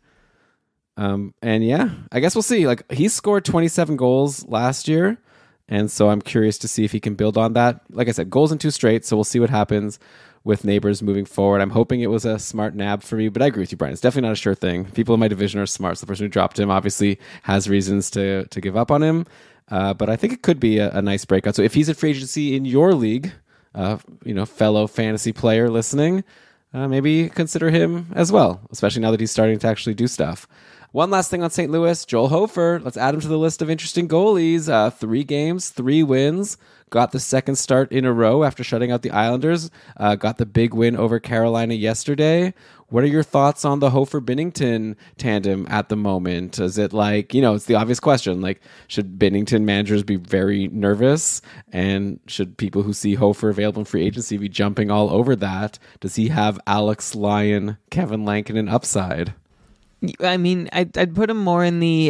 And yeah, I guess we'll see. Like he scored 27 goals last year, and so I'm curious to see if he can build on that. Like I said, goals in 2 straight, so we'll see what happens with Neighbors moving forward. I'm hoping it was a smart nab for me, but I agree with you, Brian. It's definitely not a sure thing. People in my division are smart. So the person who dropped him obviously has reasons to give up on him. But I think it could be a nice breakout. So if he's at free agency in your league, fellow fantasy player listening, maybe consider him as well, especially now that he's starting to actually do stuff. One last thing on St. Louis, Joel Hofer. Let's add him to the list of interesting goalies. 3 games, 3 wins. Got the second start in a row after shutting out the Islanders. Got the big win over Carolina yesterday. What are your thoughts on the Hofer-Binnington tandem at the moment? Is it like, it's the obvious question, like, should Binnington managers be very nervous? And should people who see Hofer available in free agency be jumping all over that? Does he have Alex Lyon, Kevin Lankinen upside? I mean, I'd put him more in the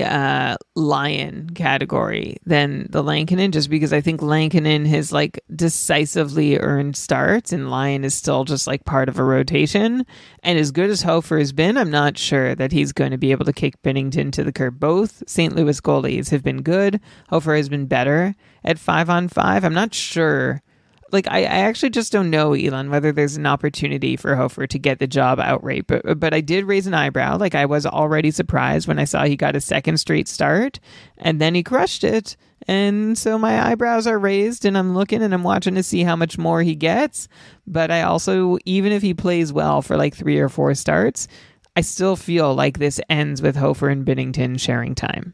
Lion category than the Lankinen, just because I think Lankinen has like decisively earned starts and Lion is still just like part of a rotation. And as good as Hofer has been, I'm not sure that he's going to be able to kick Binnington to the curb. Both St. Louis goalies have been good. Hofer has been better at 5-on-5. I'm not sure. Like, I actually just don't know, Elon, whether there's an opportunity for Hofer to get the job outright. But I did raise an eyebrow. Like, I was already surprised when I saw he got a second straight start, and then he crushed it. And so my eyebrows are raised, and I'm looking and I'm watching to see how much more he gets. But I also, even if he plays well for like 3 or 4 starts, I still feel like this ends with Hofer and Binnington sharing time.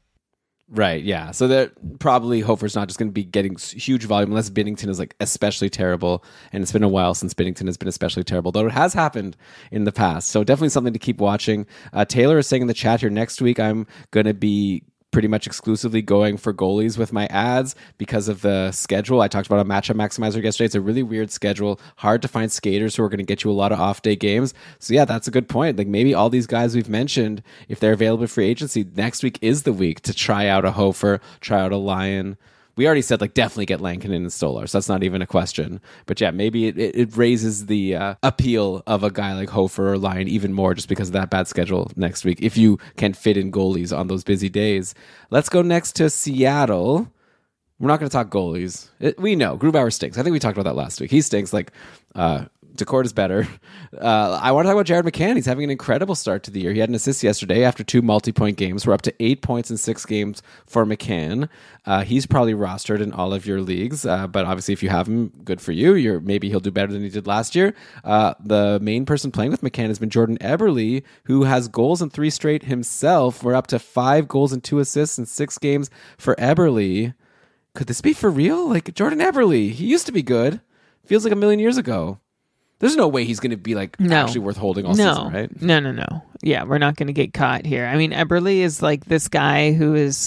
Right, yeah. So that probably Hofer's not just going to be getting huge volume unless Binnington is like especially terrible. And it's been a while since Binnington has been especially terrible, though it has happened in the past. So definitely something to keep watching. Taylor is saying in the chat here, next week I'm going to be pretty much exclusively going for goalies with my ads because of the schedule. I talked about a matchup maximizer yesterday. It's a really weird schedule. Hard to find skaters who are going to get you a lot of off-day games. So yeah, that's a good point. Like maybe all these guys we've mentioned, if they're available for free agency, next week is the week to try out a Hofer, try out a Lion. We already said like definitely get Lankinen and Stolar, so that's not even a question. But yeah, maybe it raises the appeal of a guy like Hofer or Lyon even more just because of that bad schedule next week, if you can fit in goalies on those busy days. Let's go next to Seattle. We're not going to talk goalies. We know Grubauer stinks. I think we talked about that last week. He stinks. Like Decord is better. I want to talk about Jared McCann. He's having an incredible start to the year. He had an assist yesterday after 2 multi-point games. We're up to 8 points in 6 games for McCann. He's probably rostered in all of your leagues, but obviously if you have him, good for you. Maybe he'll do better than he did last year. The main person playing with McCann has been Jordan Eberle, who has goals in 3 straight himself. We're up to 5 goals and 2 assists in 6 games for Eberle. Could this be for real? Like Jordan Eberle, he used to be good. Feels like a million years ago. There's no way he's going to be like actually worth holding all season, right? No. Yeah, we're not going to get caught here. I mean, Eberle is like this guy who is...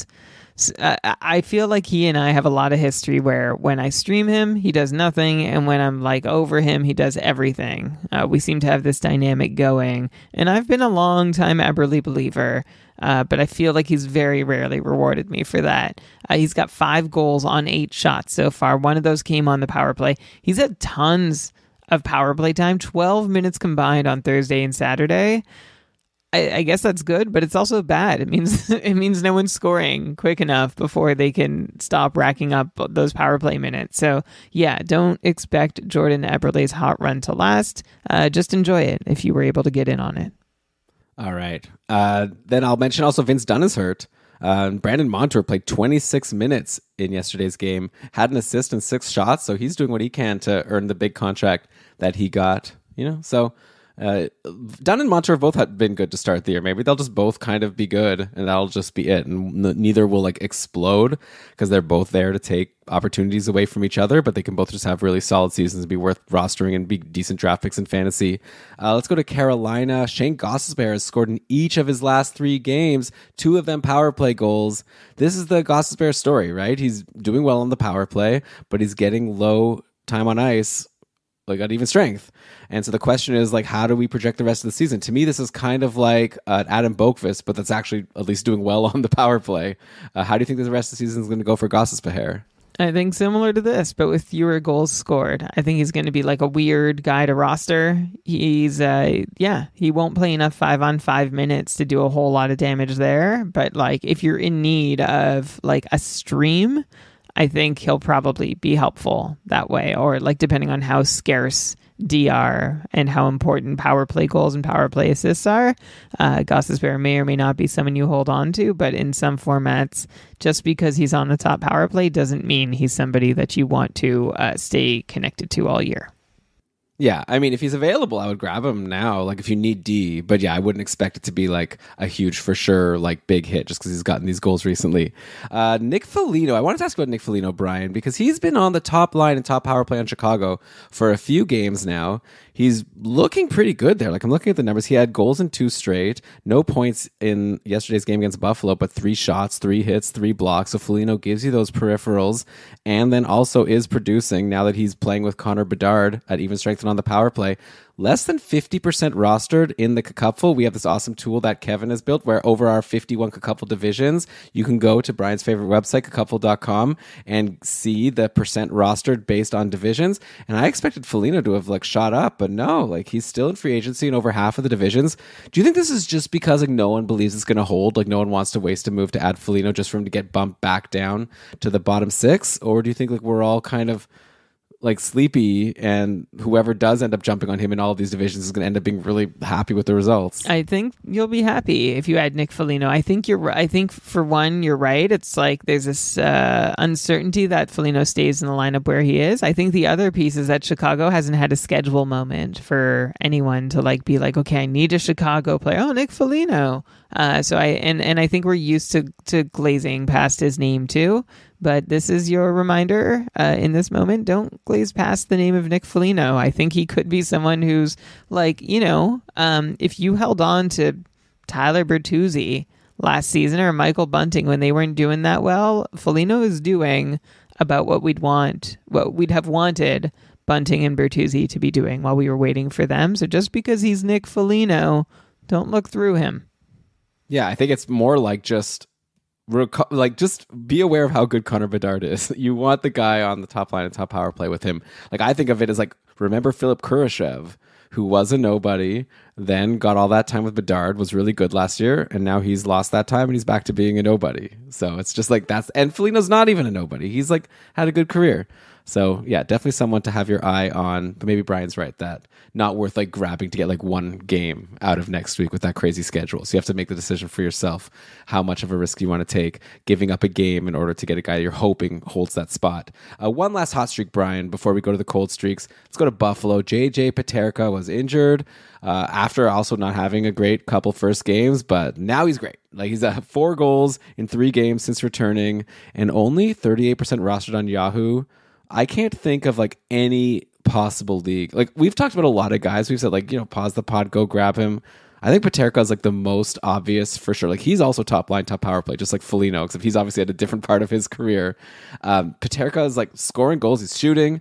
I feel like he and I have a lot of history where when I stream him, he does nothing, and when I'm like over him, he does everything. We seem to have this dynamic going, and I've been a long time Eberle believer, but I feel like he's very rarely rewarded me for that. He's got 5 goals on 8 shots so far. One of those came on the power play. He's had tons of power play time, 12 minutes combined on Thursday and Saturday. I guess that's good, but it's also bad. It means no one's scoring quick enough before they can stop racking up those power play minutes. So yeah, don't expect Jordan Eberle's hot run to last. Just enjoy it if you were able to get in on it. All right. Then I'll mention also Vince Dunn is hurt. Brandon Montour played 26 minutes in yesterday's game, had an assist and 6 shots, so he's doing what he can to earn the big contract that he got. So Dunn and Montour both have been good to start the year. Maybe they'll just both kind of be good, and that'll just be it. And neither will like explode because they're both there to take opportunities away from each other, but they can both just have really solid seasons and be worth rostering and be decent draft picks in fantasy. Let's go to Carolina. Shane Gostisbehere has scored in each of his last 3 games, 2 of them power play goals. This is the Gostisbehere story, right? He's doing well on the power play, but he's getting low time on ice, like at even strength. And so the question is, like, how do we project the rest of the season? To me, this is kind of like Adam Boqvist, but that's actually at least doing well on the power play. How do you think the rest of the season is going to go for Gostisbehere? I think similar to this, but with fewer goals scored. I think he's going to be like a weird guy to roster. He's, he won't play enough 5-on-5 minutes to do a whole lot of damage there. But like, if you're in need of like a stream, I think he'll probably be helpful that way, or like depending on how scarce DR and how important power play goals and power play assists are. Gostisbehere may or may not be someone you hold on to, but in some formats, just because he's on the top power play doesn't mean he's somebody that you want to stay connected to all year. Yeah, I mean, if he's available, I would grab him now, like if you need D. But yeah, I wouldn't expect it to be like a huge, for sure, like big hit just because he's gotten these goals recently. Nick Foligno, I wanted to ask about Nick Foligno, Brian, because he's been on the top line and top power play on Chicago for a few games now. He's looking pretty good there. Like, I'm looking at the numbers. He had goals in 2 straight, no points in yesterday's game against Buffalo, but 3 shots, 3 hits, 3 blocks. So Foligno gives you those peripherals and then also is producing now that he's playing with Connor Bedard at even strength and on the power play. Less than 50% rostered in the Cupful. We have this awesome tool that Kevin has built where over our 51 Cupful divisions, you can go to Brian's favorite website, cupful.com, and see the percent rostered based on divisions. And I expected Foligno to have like shot up, but no, like he's still in free agency in over half of the divisions. Do you think this is just because like no one believes it's going to hold? Like no one wants to waste a move to add Foligno just for him to get bumped back down to the bottom 6? Or do you think like we're all kind of like sleepy and whoever does end up jumping on him in all of these divisions is going to end up being really happy with the results? I think you'll be happy if you add Nick Foligno. I think you're right. I think for one, you're right. It's like there's this uncertainty that Foligno stays in the lineup where he is. I think the other piece is that Chicago hasn't had a schedule moment for anyone to like be like, okay, I need a Chicago player. Oh, Nick Foligno. So I think we're used to glazing past his name too. But this is your reminder in this moment. Don't glaze past the name of Nick Foligno. I think he could be someone who's like, if you held on to Tyler Bertuzzi last season or Michael Bunting when they weren't doing that well, Foligno is doing about what we'd have wanted Bunting and Bertuzzi to be doing while we were waiting for them. So just because he's Nick Foligno, don't look through him. Yeah, I think it's more like just be aware of how good Connor Bedard is. You want the guy on the top line and top power play with him. Like, I think of it as like, remember Philip Kurashev, who was a nobody, then got all that time with Bedard, was really good last year, and now he's lost that time and he's back to being a nobody. So it's just like and Foligno's not even a nobody. He's like had a good career. So yeah, definitely someone to have your eye on. But maybe Brian's right, that not worth like grabbing to get like one game out of next week with that crazy schedule. So you have to make the decision for yourself how much of a risk you want to take, giving up a game in order to get a guy you're hoping holds that spot. One last hot streak, Brian, before we go to the cold streaks. Let's go to Buffalo. JJ Peterka was injured after also not having a great couple first games, but now he's great. Like, he's at 4 goals in 3 games since returning and only 38% rostered on Yahoo. I can't think of like any possible league. Like, we've talked about a lot of guys. We've said like, pause the pod, go grab him. I think Peterka is like the most obvious for sure. Like, he's also top line, top power play, just like Foligno, except he's obviously at a different part of his career. Peterka is like scoring goals. He's shooting.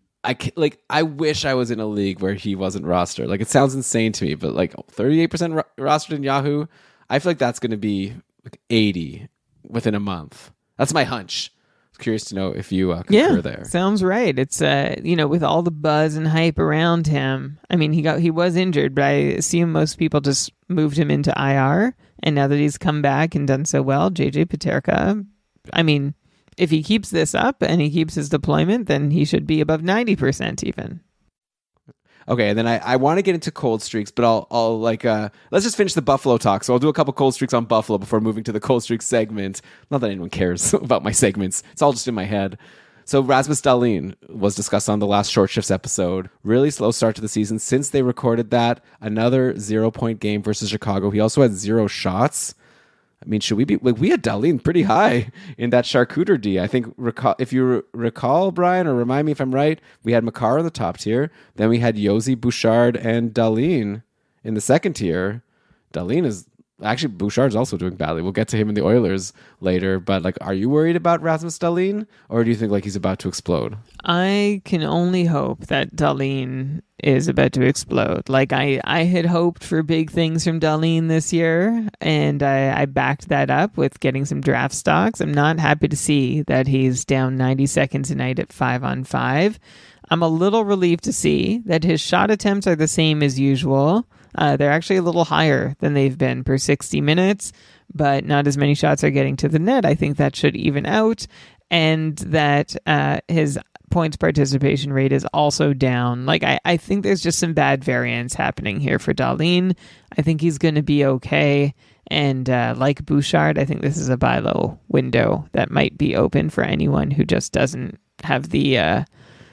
I wish I was in a league where he wasn't rostered. Like, it sounds insane to me, but like 38% rostered in Yahoo, I feel like that's going to be like 80 within a month. That's my hunch. Curious to know if you concur there. Sounds right. It's with all the buzz and hype around him. I mean, he was injured, but I assume most people just moved him into IR. And now that he's come back and done so well, JJ Peterka, I mean, if he keeps this up and he keeps his deployment, then he should be above 90% even. Okay, and then I want to get into cold streaks, but I'll let's just finish the Buffalo talk. So I'll do a couple cold streaks on Buffalo before moving to the cold streak segment. Not that anyone cares about my segments. It's all just in my head. So Rasmus Dahlin was discussed on the last Short Shifts episode. Really slow start to the season since they recorded that. Another 0-point game versus Chicago. He also had 0 shots. I mean, should we be like, we had Dahlin pretty high in that charcuterie D. I think if you recall, Brian, or remind me if I'm right, we had Makar in the top tier. Then we had Josi, Bouchard, and Dahlin in the second tier. Dahlin is actually, Bouchard's also doing badly. We'll get to him in the Oilers later. But like, are you worried about Rasmus Dahlin, or do you think like he's about to explode? I can only hope that Dahlin is about to explode. Like, I had hoped for big things from Dahlin this year, and I backed that up with getting some draft stocks. I'm not happy to see that he's down 90 seconds a night at 5-on-5. I'm a little relieved to see that his shot attempts are the same as usual. They're actually a little higher than they've been per 60 minutes, but not as many shots are getting to the net. I think that should even out. and that his points participation rate is also down. Like, I think there's just some bad variance happening here for Dahlin. I think he's going to be okay. And like Bouchard, I think this is a buy low window that might be open for anyone who just doesn't have the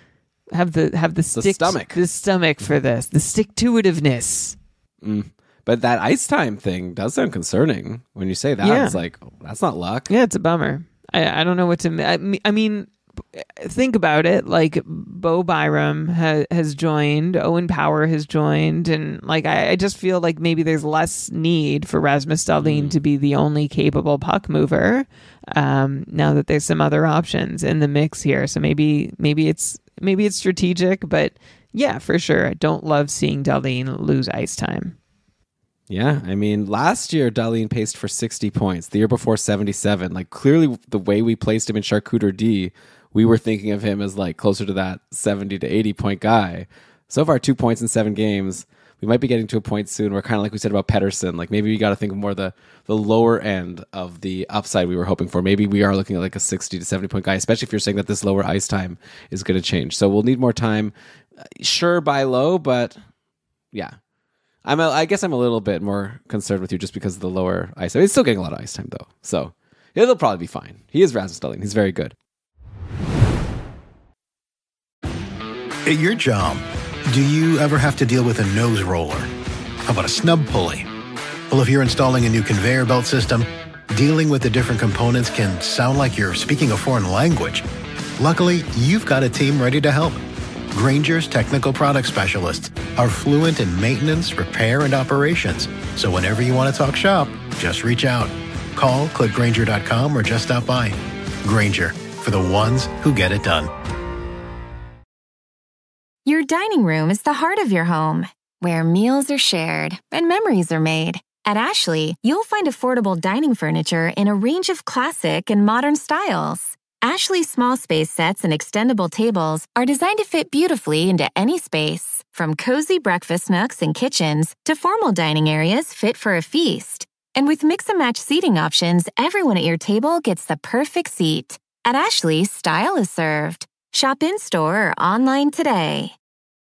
stomach for this, the stick-to-itiveness. But that ice time thing does sound concerning when you say that. Yeah. It's like, that's not luck. Yeah, it's a bummer. I don't know what to... I mean, think about it. Like, Bo Byram has joined, Owen Power has joined, and like I just feel like maybe there's less need for Rasmus Dahlin to be the only capable puck mover now that there's some other options in the mix here. So maybe it's strategic, but yeah, for sure, I don't love seeing Dahlin lose ice time. Yeah, I mean, last year Dahlin paced for 60 points. The year before, 77. Like, clearly, the way we placed him in Charcuterie D, we were thinking of him as like closer to that 70 to 80 point guy. So far, 2 points in 7 games. We might be getting to a point soon where, kind of like we said about Pettersson, like maybe we got to think of more the lower end of the upside we were hoping for. Maybe we are looking at like a 60 to 70 point guy, especially if you're saying that this lower ice time is going to change. So we'll need more time. Sure, buy low, but yeah. I guess I'm a little bit more concerned with you just because of the lower ice time. He's still getting a lot of ice time, though. So it'll probably be fine. He is Rasmus Dahlin. He's very good. At your job, do you ever have to deal with a nose roller? How about a snub pulley? Well, if you're installing a new conveyor belt system, dealing with the different components can sound like you're speaking a foreign language. Luckily, you've got a team ready to help. Grainger's technical product specialists are fluent in maintenance, repair, and operations. So whenever you want to talk shop, just reach out. Call, click Grainger.com, or just stop by. Grainger, for the ones who get it done. Your dining room is the heart of your home, where meals are shared and memories are made. At Ashley, you'll find affordable dining furniture in a range of classic and modern styles. Ashley's small space sets and extendable tables are designed to fit beautifully into any space, from cozy breakfast nooks and kitchens to formal dining areas fit for a feast. And with mix-and-match seating options, everyone at your table gets the perfect seat. At Ashley, style is served. Shop in-store or online today.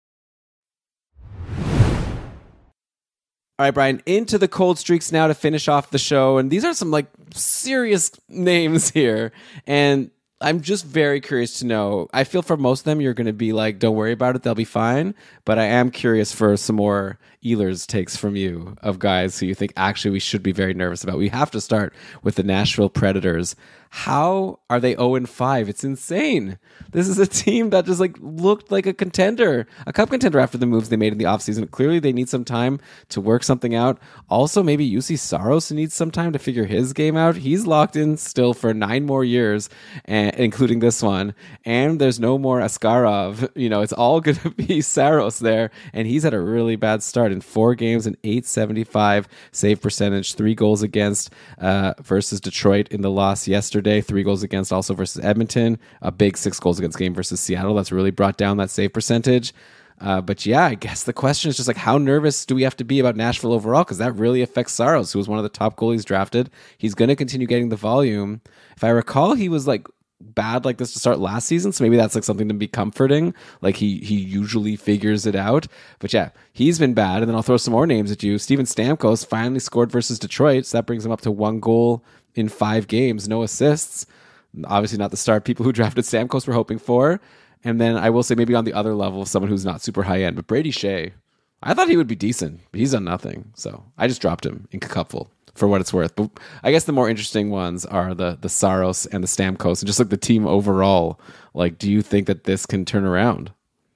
All right, Brian, into the cold streaks now to finish off the show. And these are some like serious names here. And I'm just very curious to know. I feel for most of them, you're going to be like, don't worry about it. They'll be fine. But I am curious for some more Ehlers takes from you of guys who you think actually we should be very nervous about. We have to start with the Nashville Predators. How are they 0-5? It's insane. This is a team that just like looked like a contender, a cup contender after the moves they made in the offseason. Clearly, they need some time to work something out. Also, maybe UC Saros needs some time to figure his game out. He's locked in still for 9 more years, including this one. And there's no more Askarov. It's all going to be Saros there. And he's had a really bad start in 4 games, an .875 save percentage, 3 goals against versus Detroit in the loss yesterday. 3 goals against also versus Edmonton, a big 6 goals against game versus Seattle. That's really brought down that save percentage. But yeah, I guess the question is just like, how nervous do we have to be about Nashville overall? Because that really affects Saros, who was one of the top goalies drafted. He's going to continue getting the volume. If I recall, he was like bad like this to start last season, so maybe that's like something to be comforting. Like he usually figures it out. But yeah, he's been bad. And then I'll throw some more names at you. Steven Stamkos finally scored versus Detroit, so that brings him up to 1 goal in 5 games, no assists. Obviously not the start people who drafted Stamkos were hoping for. And then I will say maybe on the other level, someone who's not super high end, but Brady Shea, I thought he would be decent, but he's done nothing. So I just dropped him in cupful for what it's worth. But I guess the more interesting ones are the Saros and the Stamkos and just like the team overall. Like, do you think that this can turn around?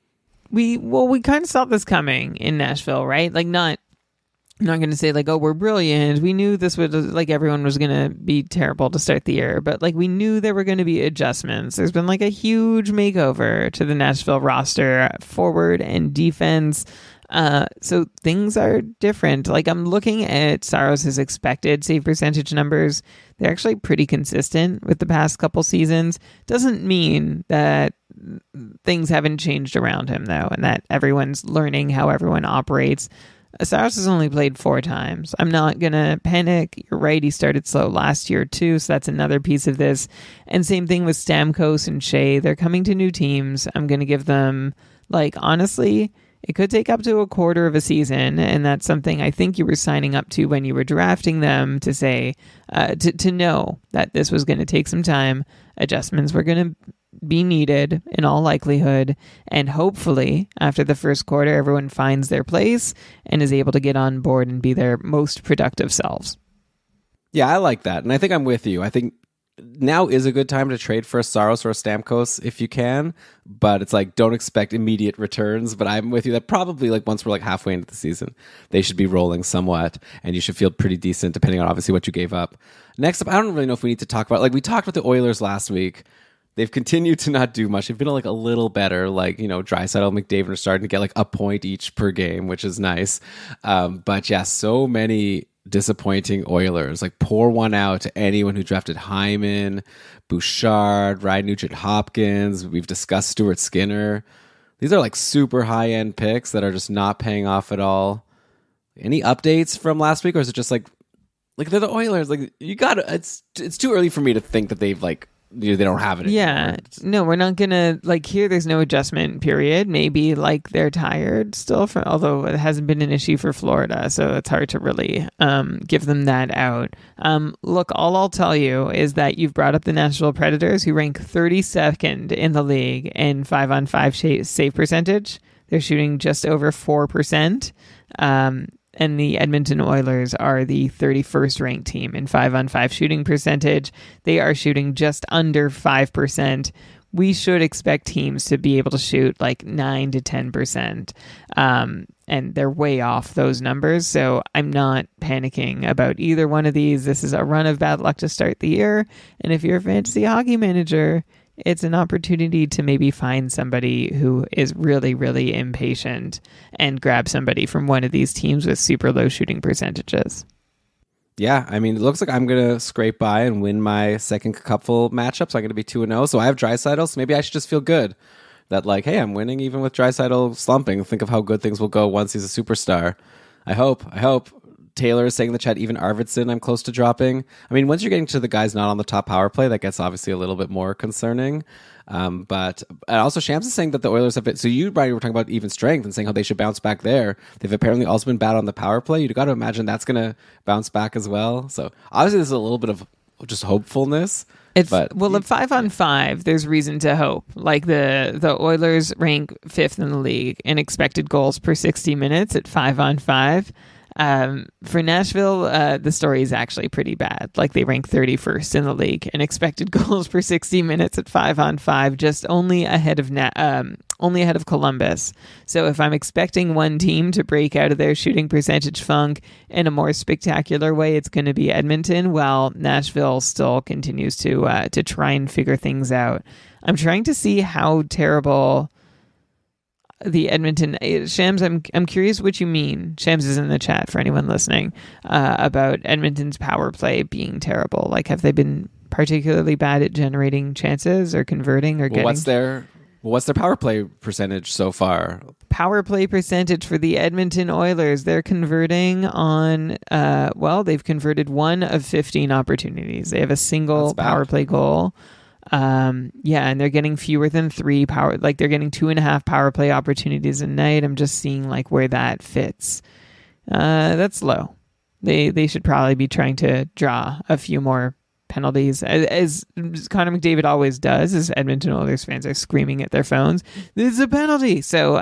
We kind of saw this coming in Nashville, right? Like I'm not going to say like, oh, we're brilliant. We knew this would, like, everyone was going to be terrible to start the year, but like we knew there were going to be adjustments. There's been like a huge makeover to the Nashville roster, forward and defense. So things are different. Like I'm looking at Saros' expected save percentage numbers. They're actually pretty consistent with the past couple seasons. Doesn't mean that things haven't changed around him though, and that everyone's learning how everyone operates. Saros has only played 4 times. I'm not going to panic. You're right. He started slow last year too. So that's another piece of this. And same thing with Stamkos and Shea. They're coming to new teams. I'm going to give them, like, honestly, it could take up to a quarter of a season. And that's something I think you were signing up to when you were drafting them, to say, to know that this was going to take some time. Adjustments were going to be needed in all likelihood, and hopefully after the first quarter everyone finds their place and is able to get on board and be their most productive selves. Yeah, I like that, and I think I'm with you. I think now is a good time to trade for a Saros or a Stamkos if you can, but it's like, don't expect immediate returns. But I'm with you that probably, like, once we're like halfway into the season, they should be rolling somewhat, and you should feel pretty decent depending on obviously what you gave up. Next up, I don't really know if we need to talk about, like, we talked about the Oilers last week. They've continued to not do much. They've been like a little better, like, you know, Draisaitl, McDavid are starting to get like a point each per game, which is nice. But yeah, so many disappointing Oilers. Like, pour one out to anyone who drafted Hyman, Bouchard, Ryan Nugent-Hopkins. We've discussed Stuart Skinner. These are like super high-end picks that are just not paying off at all. Any updates from last week, or is it just like they're the Oilers? Like, you got to, it's too early for me to think that they've like, they don't have it anymore. Yeah, no, we're not gonna, like, here there's no adjustment period. Maybe like they're tired still, although it hasn't been an issue for Florida, so it's hard to really give them that out. Look, all I'll tell you is that you've brought up the Nashville Predators, who rank 32nd in the league in 5-on-5 save percentage. They're shooting just over 4%. And the Edmonton Oilers are the 31st ranked team in 5-on-5 shooting percentage. They are shooting just under 5%. We should expect teams to be able to shoot like 9 to 10%. And they're way off those numbers. So I'm not panicking about either one of these. This is a run of bad luck to start the year. And if you're a fantasy hockey manager, it's an opportunity to maybe find somebody who is really, really impatient and grab somebody from one of these teams with super low shooting percentages. Yeah, I mean, it looks like I'm going to scrape by and win my second cupful matchup, so I'm going to be 2-0. So I have Draisaitl, so maybe I should just feel good that, like, hey, I'm winning even with Draisaitl slumping. Think of how good things will go once he's a superstar. I hope. Taylor is saying in the chat, even Arvidsson I'm close to dropping. I mean, once you're getting to the guys not on the top power play, that gets obviously a little bit more concerning. But also Shams is saying that the Oilers have been, so you, Brian, were talking about even strength and saying how they should bounce back there. They've apparently also been bad on the power play. You've got to imagine that's going to bounce back as well. So obviously there's a little bit of just hopefulness. At 5-on-5, there's reason to hope. Like the Oilers rank 5th in the league in expected goals per 60 minutes at 5-on-5. For Nashville, the story is actually pretty bad. Like, they rank 31st in the league in expected goals per 60 minutes at 5-on-5, just only ahead of Columbus. So if I'm expecting one team to break out of their shooting percentage funk in a more spectacular way, it's going to be Edmonton, while Nashville still continues to try and figure things out. I'm trying to see how terrible the Edmonton Shams. I'm curious what you mean. Shams is in the chat for anyone listening about Edmonton's power play being terrible. Like, have they been particularly bad at generating chances or converting or getting? What's their power play percentage so far? Power play percentage for the Edmonton Oilers, they're converting on they've converted 1 of 15 opportunities. They have a single power play goal. And they're getting fewer than 3 power, like they're getting 2.5 power play opportunities a night. I'm just seeing like where that fits. That's low. They should probably be trying to draw a few more penalties, as Connor McDavid always does, as Edmonton Oilers fans are screaming at their phones, this is a penalty. So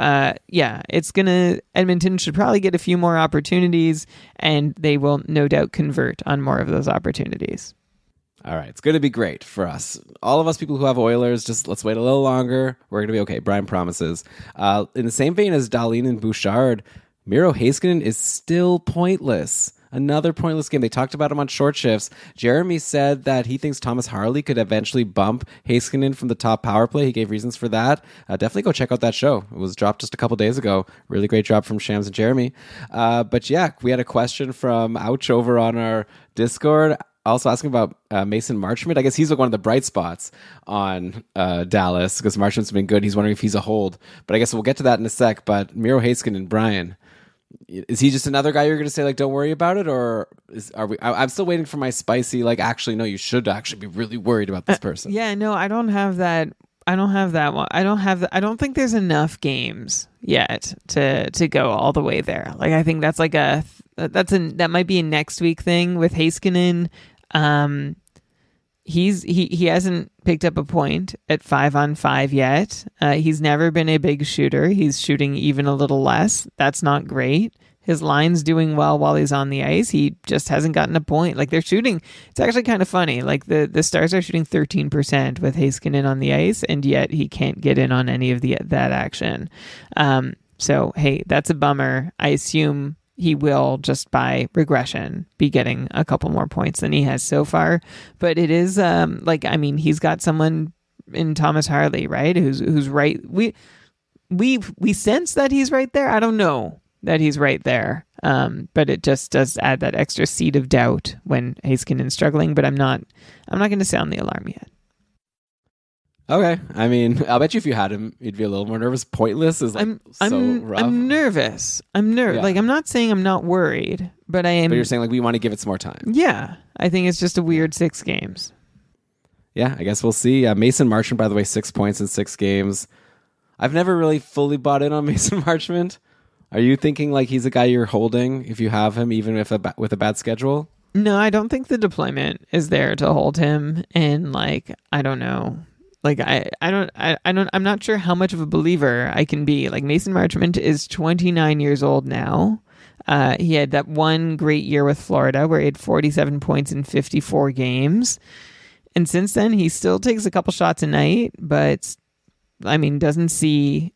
Edmonton should probably get a few more opportunities, and they will no doubt convert on more of those opportunities. All right, it's going to be great for us. All of us people who have Oilers, just let's wait a little longer. We're going to be okay. Brian promises. In the same vein as Dahlin and Bouchard, Miro Heiskanen is still pointless. Another pointless game. They talked about him on short shifts. Jeremy said that he thinks Thomas Harley could eventually bump Heiskanen from the top power play. He gave reasons for that. Definitely go check out that show. It was dropped just a couple days ago. Really great job from Shams and Jeremy. But yeah, we had a question from Ouch over on our Discord, also asking about Mason Marchment. I guess he's like one of the bright spots on Dallas because Marchment's been good. He's wondering if he's a hold. But I guess we'll get to that in a sec. But Miro Heiskanen, Brian, Is he just another guy you're going to say, like, don't worry about it? Or are we? I'm still waiting for my spicy, like, actually, no, you should actually be really worried about this person. Yeah, no, I don't have that. I don't have that one. I don't think there's enough games yet to go all the way there. Like, I think that's like that might be a next week thing with Heiskanen. He hasn't picked up a point at 5-on-5 yet. He's never been a big shooter. He's shooting even a little less. That's not great. His line's doing well while he's on the ice. He just hasn't gotten a point. Like, they're shooting. It's actually kind of funny. Like, the Stars are shooting 13% with Heiskanen on the ice, and yet he can't get in on any of that action. So, hey, that's a bummer. I assume he will, just by regression, be getting a couple more points than he has so far. But it is, he's got someone in Thomas Harley, right, who's right. We sense that he's right there. I don't know that he's right there. But it just does add that extra seed of doubt when Heiskanen's struggling. But I'm not going to sound the alarm yet. Okay. I mean, I'll bet you if you had him, you'd be a little more nervous. Pointless is rough. I'm nervous. Yeah. Like, I'm not saying I'm not worried, but I am. But you're saying, like, we want to give it some more time. Yeah. I think it's just a weird 6 games. Yeah, I guess we'll see. Mason Marchment, by the way, 6 points in 6 games. I've never really fully bought in on Mason Marchment. Are you thinking like he's a guy you're holding if you have him, even with a bad schedule? No, I don't think the deployment is there to hold him. And like, I don't know. Like, I'm not sure how much of a believer I can be. Like, Mason Marchment is 29 years old now. He had that one great year with Florida where he had 47 points in 54 games. And since then, he still takes a couple shots a night, but I mean, doesn't see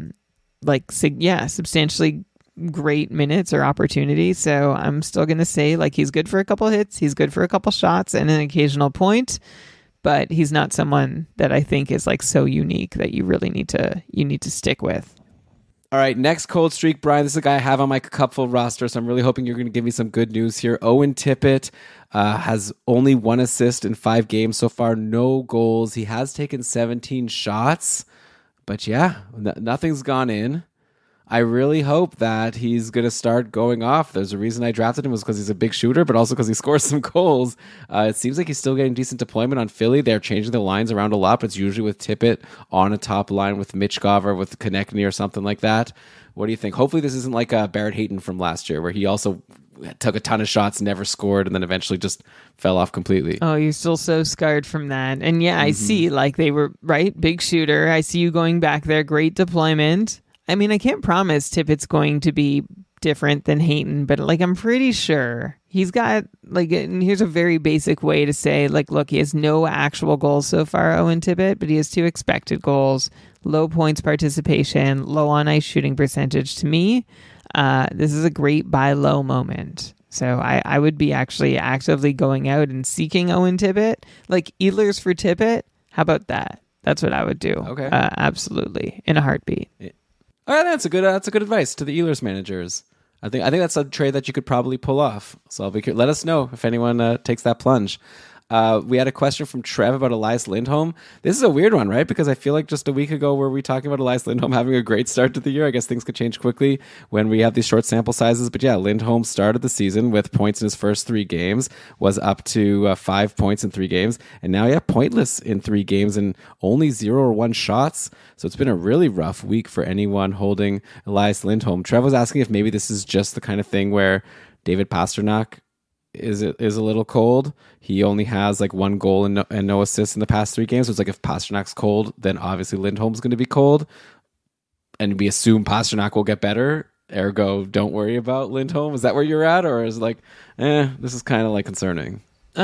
substantially great minutes or opportunity. So I'm still going to say, like, he's good for a couple hits, he's good for a couple shots and an occasional point, but he's not someone that I think is like so unique that you really need to stick with. All right, next cold streak, Brian. This is a guy I have on my cupful roster, so I'm really hoping you're going to give me some good news here. Owen Tippett has only 1 assist in 5 games so far, no goals. He has taken 17 shots, but yeah, nothing's gone in. I really hope that he's going to start going off. There's a reason I drafted him was because he's a big shooter, but also because he scores some goals. It seems like he's still getting decent deployment on Philly. They're changing the lines around a lot, but it's usually with Tippett on a top line with Michkov or with Konechny or something like that. What do you think? Hopefully this isn't like Barrett Hayton from last year where he also took a ton of shots, never scored, and then eventually just fell off completely. Oh, you're still so scarred from that. And yeah, I see, like, they were, right, big shooter. I see you going back there, great deployment. I mean, I can't promise Tippett's going to be different than Hayton, but like, I'm pretty sure he's got, like, and here's a very basic way to say, like, look, he has no actual goals so far, Owen Tippett, but he has 2 expected goals, low points participation, low on ice shooting percentage. To me, this is a great buy low moment. So I would be actually actively going out and seeking Owen Tippett, like Ehlers for Tippett. How about that? That's what I would do. Okay. Absolutely. In a heartbeat. Yeah. All right, that's a good advice to the Ehlers managers. I think that's a trade that you could probably pull off. So let us know if anyone takes that plunge. We had a question from Trev about Elias Lindholm. This is a weird one, right? Because I feel like just a week ago were we talking about Elias Lindholm having a great start to the year. I guess things could change quickly when we have these short sample sizes. But yeah, Lindholm started the season with points in his first 3 games, was up to 5 points in 3 games, and now pointless in 3 games and only 0 or 1 shots. So it's been a really rough week for anyone holding Elias Lindholm. Trev was asking if maybe this is just the kind of thing where David Pastrnak is a little cold. He only has like 1 goal and no assists in the past 3 games. So it's like if Pasternak's cold, then obviously Lindholm's going to be cold. And we assume Pastrnak will get better. Ergo, don't worry about Lindholm. Is that where you're at? Or is it like, this is kind of like concerning?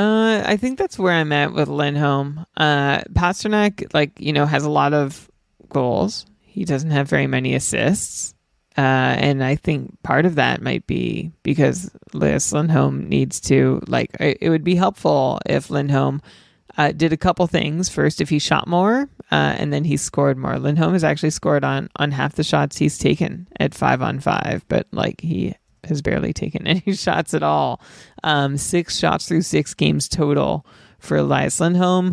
I think that's where I'm at with Lindholm. Pastrnak, has a lot of goals. He doesn't have very many assists. And I think part of that might be because Elias Lindholm needs to, it would be helpful if Lindholm did a couple things. First, if he shot more, and then he scored more. Lindholm has actually scored on half the shots he's taken at 5-on-5, but he has barely taken any shots at all. 6 shots through 6 games total for Elias Lindholm.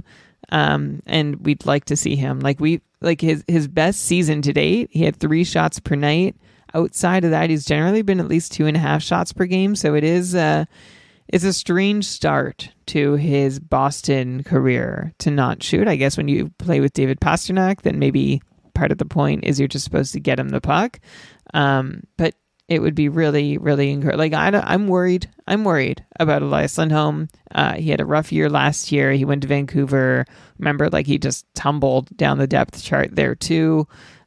And we'd like to see him his best season to date. He had 3 shots per night. outside of that, he's generally been at least 2.5 shots per game. So it is it's a strange start to his Boston career to not shoot. I guess when you play with David Pastrnak, then maybe part of the point is you're just supposed to get him the puck. But it would be really, really encouraging. Like, I'm worried. I'm worried about Elias Lindholm. He had a rough year last year. He went to Vancouver. Remember, like, he just tumbled down the depth chart there too.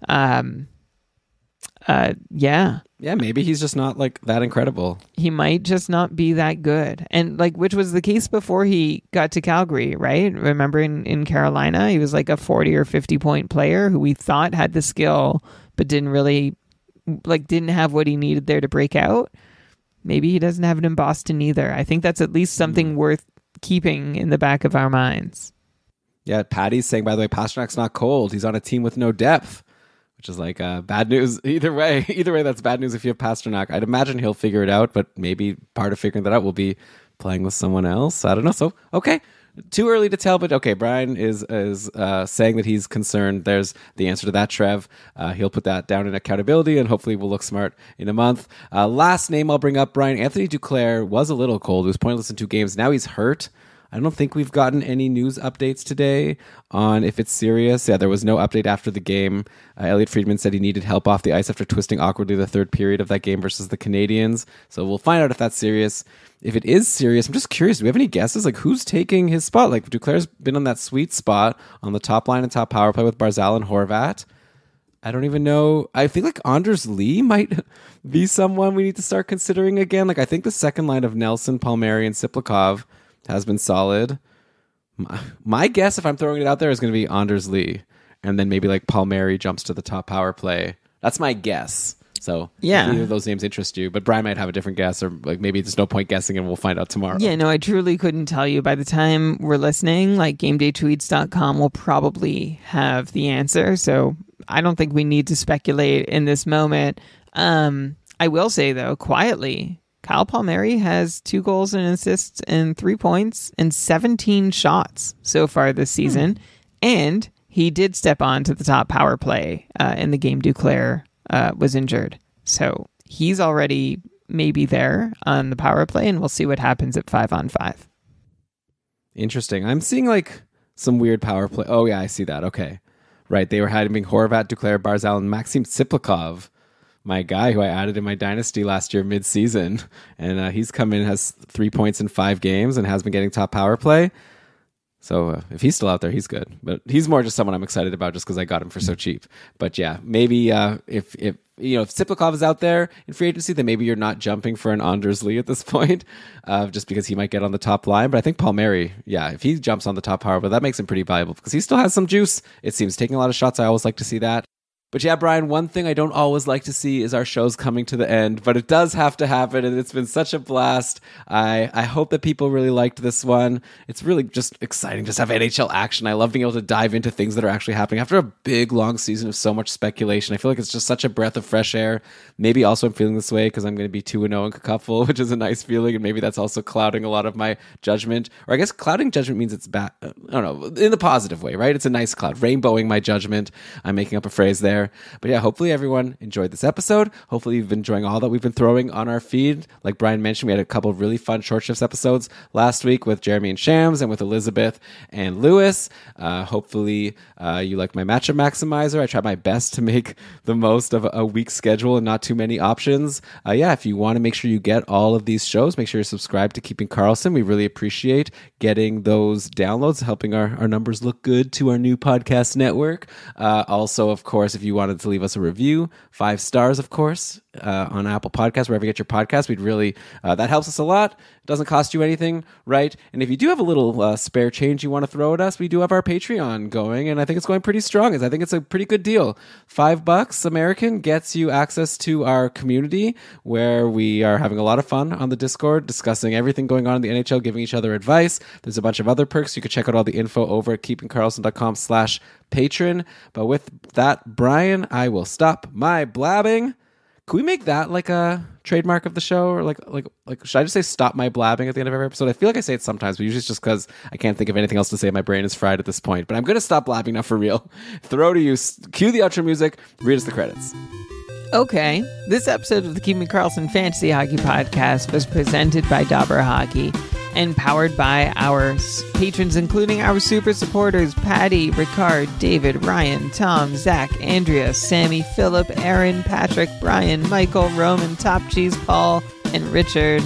Yeah, maybe he's just not like that incredible. He might just not be that good. And like, which was the case before he got to Calgary, right? Remember in Carolina, he was like a 40 or 50 point player who we thought had the skill, but didn't have what he needed there to break out. Maybe he doesn't have it in Boston either. I think that's at least something worth keeping in the back of our minds. Yeah, Patty's saying, by the way, Pasternak's not cold. He's on a team with no depth, which is like bad news. Either way, that's bad news if you have Pastrnak. I'd imagine he'll figure it out, but maybe part of figuring that out will be playing with someone else. I don't know. So, okay. Too early to tell, but okay, Brian is saying that he's concerned. There's the answer to that, Trev. He'll put that down in accountability, and hopefully we'll look smart in a month. Last name I'll bring up, Brian. Anthony Duclair was a little cold. He was pointless in 2 games. Now he's hurt. I don't think we've gotten any news updates today on if it's serious. Yeah, there was no update after the game. Elliot Friedman said he needed help off the ice after twisting awkwardly the third period of that game versus the Canadiens. So we'll find out if that's serious. If it is serious, I'm just curious, do we have any guesses? Like, who's taking his spot? Like, Duclair's been on that sweet spot on the top line and top power play with Barzal and Horvat. I don't even know. I think like Anders Lee might be someone we need to start considering again. Like, I think the second line of Nelson, Palmieri, and Siplikov has been solid. My guess, if I'm throwing it out there, is going to be Anders Lee. And then maybe like Palmieri jumps to the top power play. That's my guess. So yeah, if either of those names interest you, but Brian might have a different guess, or like maybe there's no point guessing and we'll find out tomorrow. Yeah, no, I truly couldn't tell you. By the time we're listening, like GameDayTweets.com will probably have the answer. So I don't think we need to speculate in this moment. I will say though, quietly, Kyle Palmieri has 2 goals and assists and 3 points and 17 shots so far this season. And he did step on to the top power play in the game Duclair was injured. So he's already maybe there on the power play, and we'll see what happens at 5-on-5. Interesting. I'm seeing like some weird power play. Oh yeah, I see that. Okay. Right. They were having Horvat, Duclair, Barzal, and Maxim Siplikov, my guy who I added in my dynasty last year mid-season. And he's come in, has 3 points in 5 games and has been getting top power play. So if he's still out there, he's good. But he's more just someone I'm excited about just because I got him for so cheap. But yeah, maybe if Siplikov is out there in free agency, then maybe you're not jumping for an Anders Lee at this point, just because he might get on the top line. But I think Palmieri, yeah, if he jumps on the top power, but that makes him pretty valuable because he still has some juice. It seems taking a lot of shots. I always like to see that. But yeah, Brian, one thing I don't always like to see is our shows coming to the end, but it does have to happen, and it's been such a blast. I hope that people really liked this one. It's really just exciting just to have NHL action. I love being able to dive into things that are actually happening after a big, long season of so much speculation. I feel like it's just such a breath of fresh air. Maybe also I'm feeling this way because I'm going to be 2-0 in Cacupful, which is a nice feeling, and maybe that's also clouding a lot of my judgment. Or I guess clouding judgment means it's bad. I don't know, in the positive way, right? It's a nice cloud. Rainbowing my judgment. I'm making up a phrase there. But yeah, hopefully everyone enjoyed this episode. Hopefully you've been enjoying all that we've been throwing on our feed. Like Brian mentioned, we had a couple of really fun Short Shifts episodes last week with Jeremy and Shams and with Elizabeth and Lewis. Hopefully you like my matchup maximizer. I try my best to make the most of a week's schedule and not too many options. Yeah, if you want to make sure you get all of these shows, make sure you're subscribed to Keeping Karlsson. We really appreciate getting those downloads, helping our numbers look good to our new podcast network. Also, of course, if you wanted to leave us a review, 5 stars, of course, on Apple Podcasts, wherever you get your podcasts, we'd really, that helps us a lot. It doesn't cost you anything, right? And if you do have a little spare change you want to throw at us, we do have our Patreon going, and I think it's going pretty strong. I think it's a pretty good deal. $5 American gets you access to our community where we are having a lot of fun on the Discord, discussing everything going on in the NHL, giving each other advice. There's a bunch of other perks. You can check out all the info over at keepingkarlsson.com/patron. But with that, Brian, I will stop my blabbing. Could we make that like a trademark of the show? Or like should I just say stop my blabbing at the end of every episode? I feel like I say it sometimes, but usually it's just because I can't think of anything else to say. My brain is fried at this point. But I'm going to stop blabbing now for real. Throw to you. Cue the outro music. Read us the credits. Okay, this episode of the Keeping Karlsson Fantasy Hockey Podcast was presented by Dobber Hockey and powered by our patrons, including our super supporters, Patty, Rickard, David, Ryan, Tom, Zach, Andrea, Sammy, Philip, Aaron, Patrick, Brian, Michael, Roman, Top Cheese, Paul, and Richard.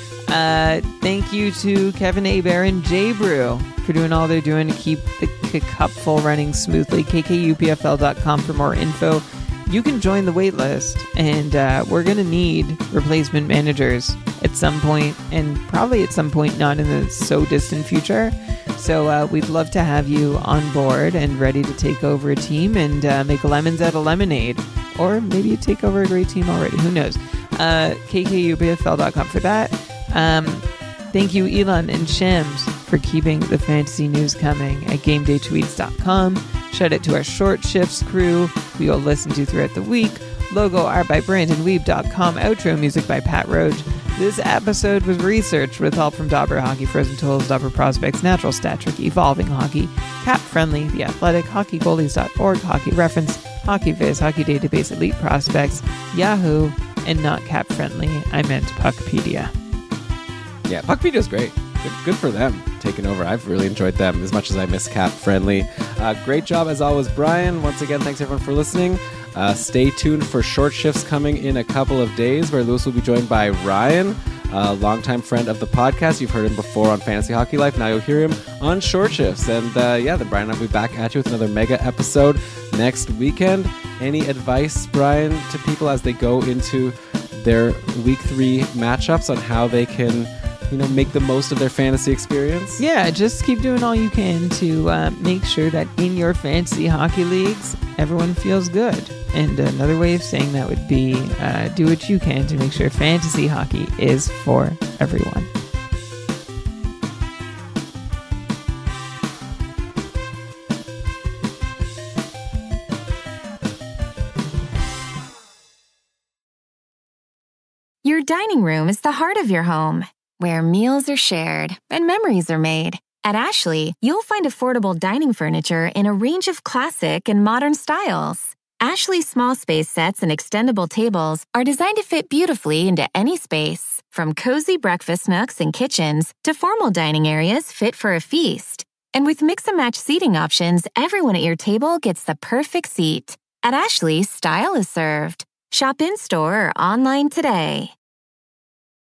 Thank you to Kevin Aber and J Brew for doing all they're doing to keep the cupful running smoothly. kkupfl.com for more info. You can join the wait list, and we're going to need replacement managers at some point, and probably at some point not in the so distant future. So we'd love to have you on board and ready to take over a team and make lemons out of lemonade. Or maybe you take over a great team already. Who knows? kkupfl.com for that. Thank you, Elon and Shams, for keeping the fantasy news coming at GameDayTweets.com. Shout out to our Short Shifts crew, who you'll listen to throughout the week. Logo art by BrandonWeeb.com. Outro music by Pat Roach. This episode was researched with help from Dobber Hockey, Frozen Tools, Dobber Prospects, Natural Stat Trick, Evolving Hockey, Cap Friendly, The Athletic, HockeyGoldies.org, Hockey Reference, Hockey Viz, Hockey Database, Elite Prospects, Yahoo, and not Cap Friendly. I meant Puckpedia. Yeah, Puckpedia is great. Good for them taking over. I've really enjoyed them as much as I miss Cap Friendly. Great job as always, Brian. Once again, thanks everyone for listening. Stay tuned for Short Shifts coming in a couple of days, where Lewis will be joined by Ryan, a longtime friend of the podcast. You've heard him before on Fantasy Hockey Life. Now you'll hear him on Short Shifts. And then Brian and I will be back at you with another mega episode next weekend. Any advice, Brian, to people as they go into their Week 3 matchups on how they can make the most of their fantasy experience? Yeah, just keep doing all you can to make sure that in your fantasy hockey leagues, everyone feels good. And another way of saying that would be do what you can to make sure fantasy hockey is for everyone. Your dining room is the heart of your home, where meals are shared and memories are made. At Ashley, you'll find affordable dining furniture in a range of classic and modern styles. Ashley small space sets and extendable tables are designed to fit beautifully into any space, from cozy breakfast nooks and kitchens to formal dining areas fit for a feast. And with mix-and-match seating options, everyone at your table gets the perfect seat. At Ashley, style is served. Shop in-store or online today.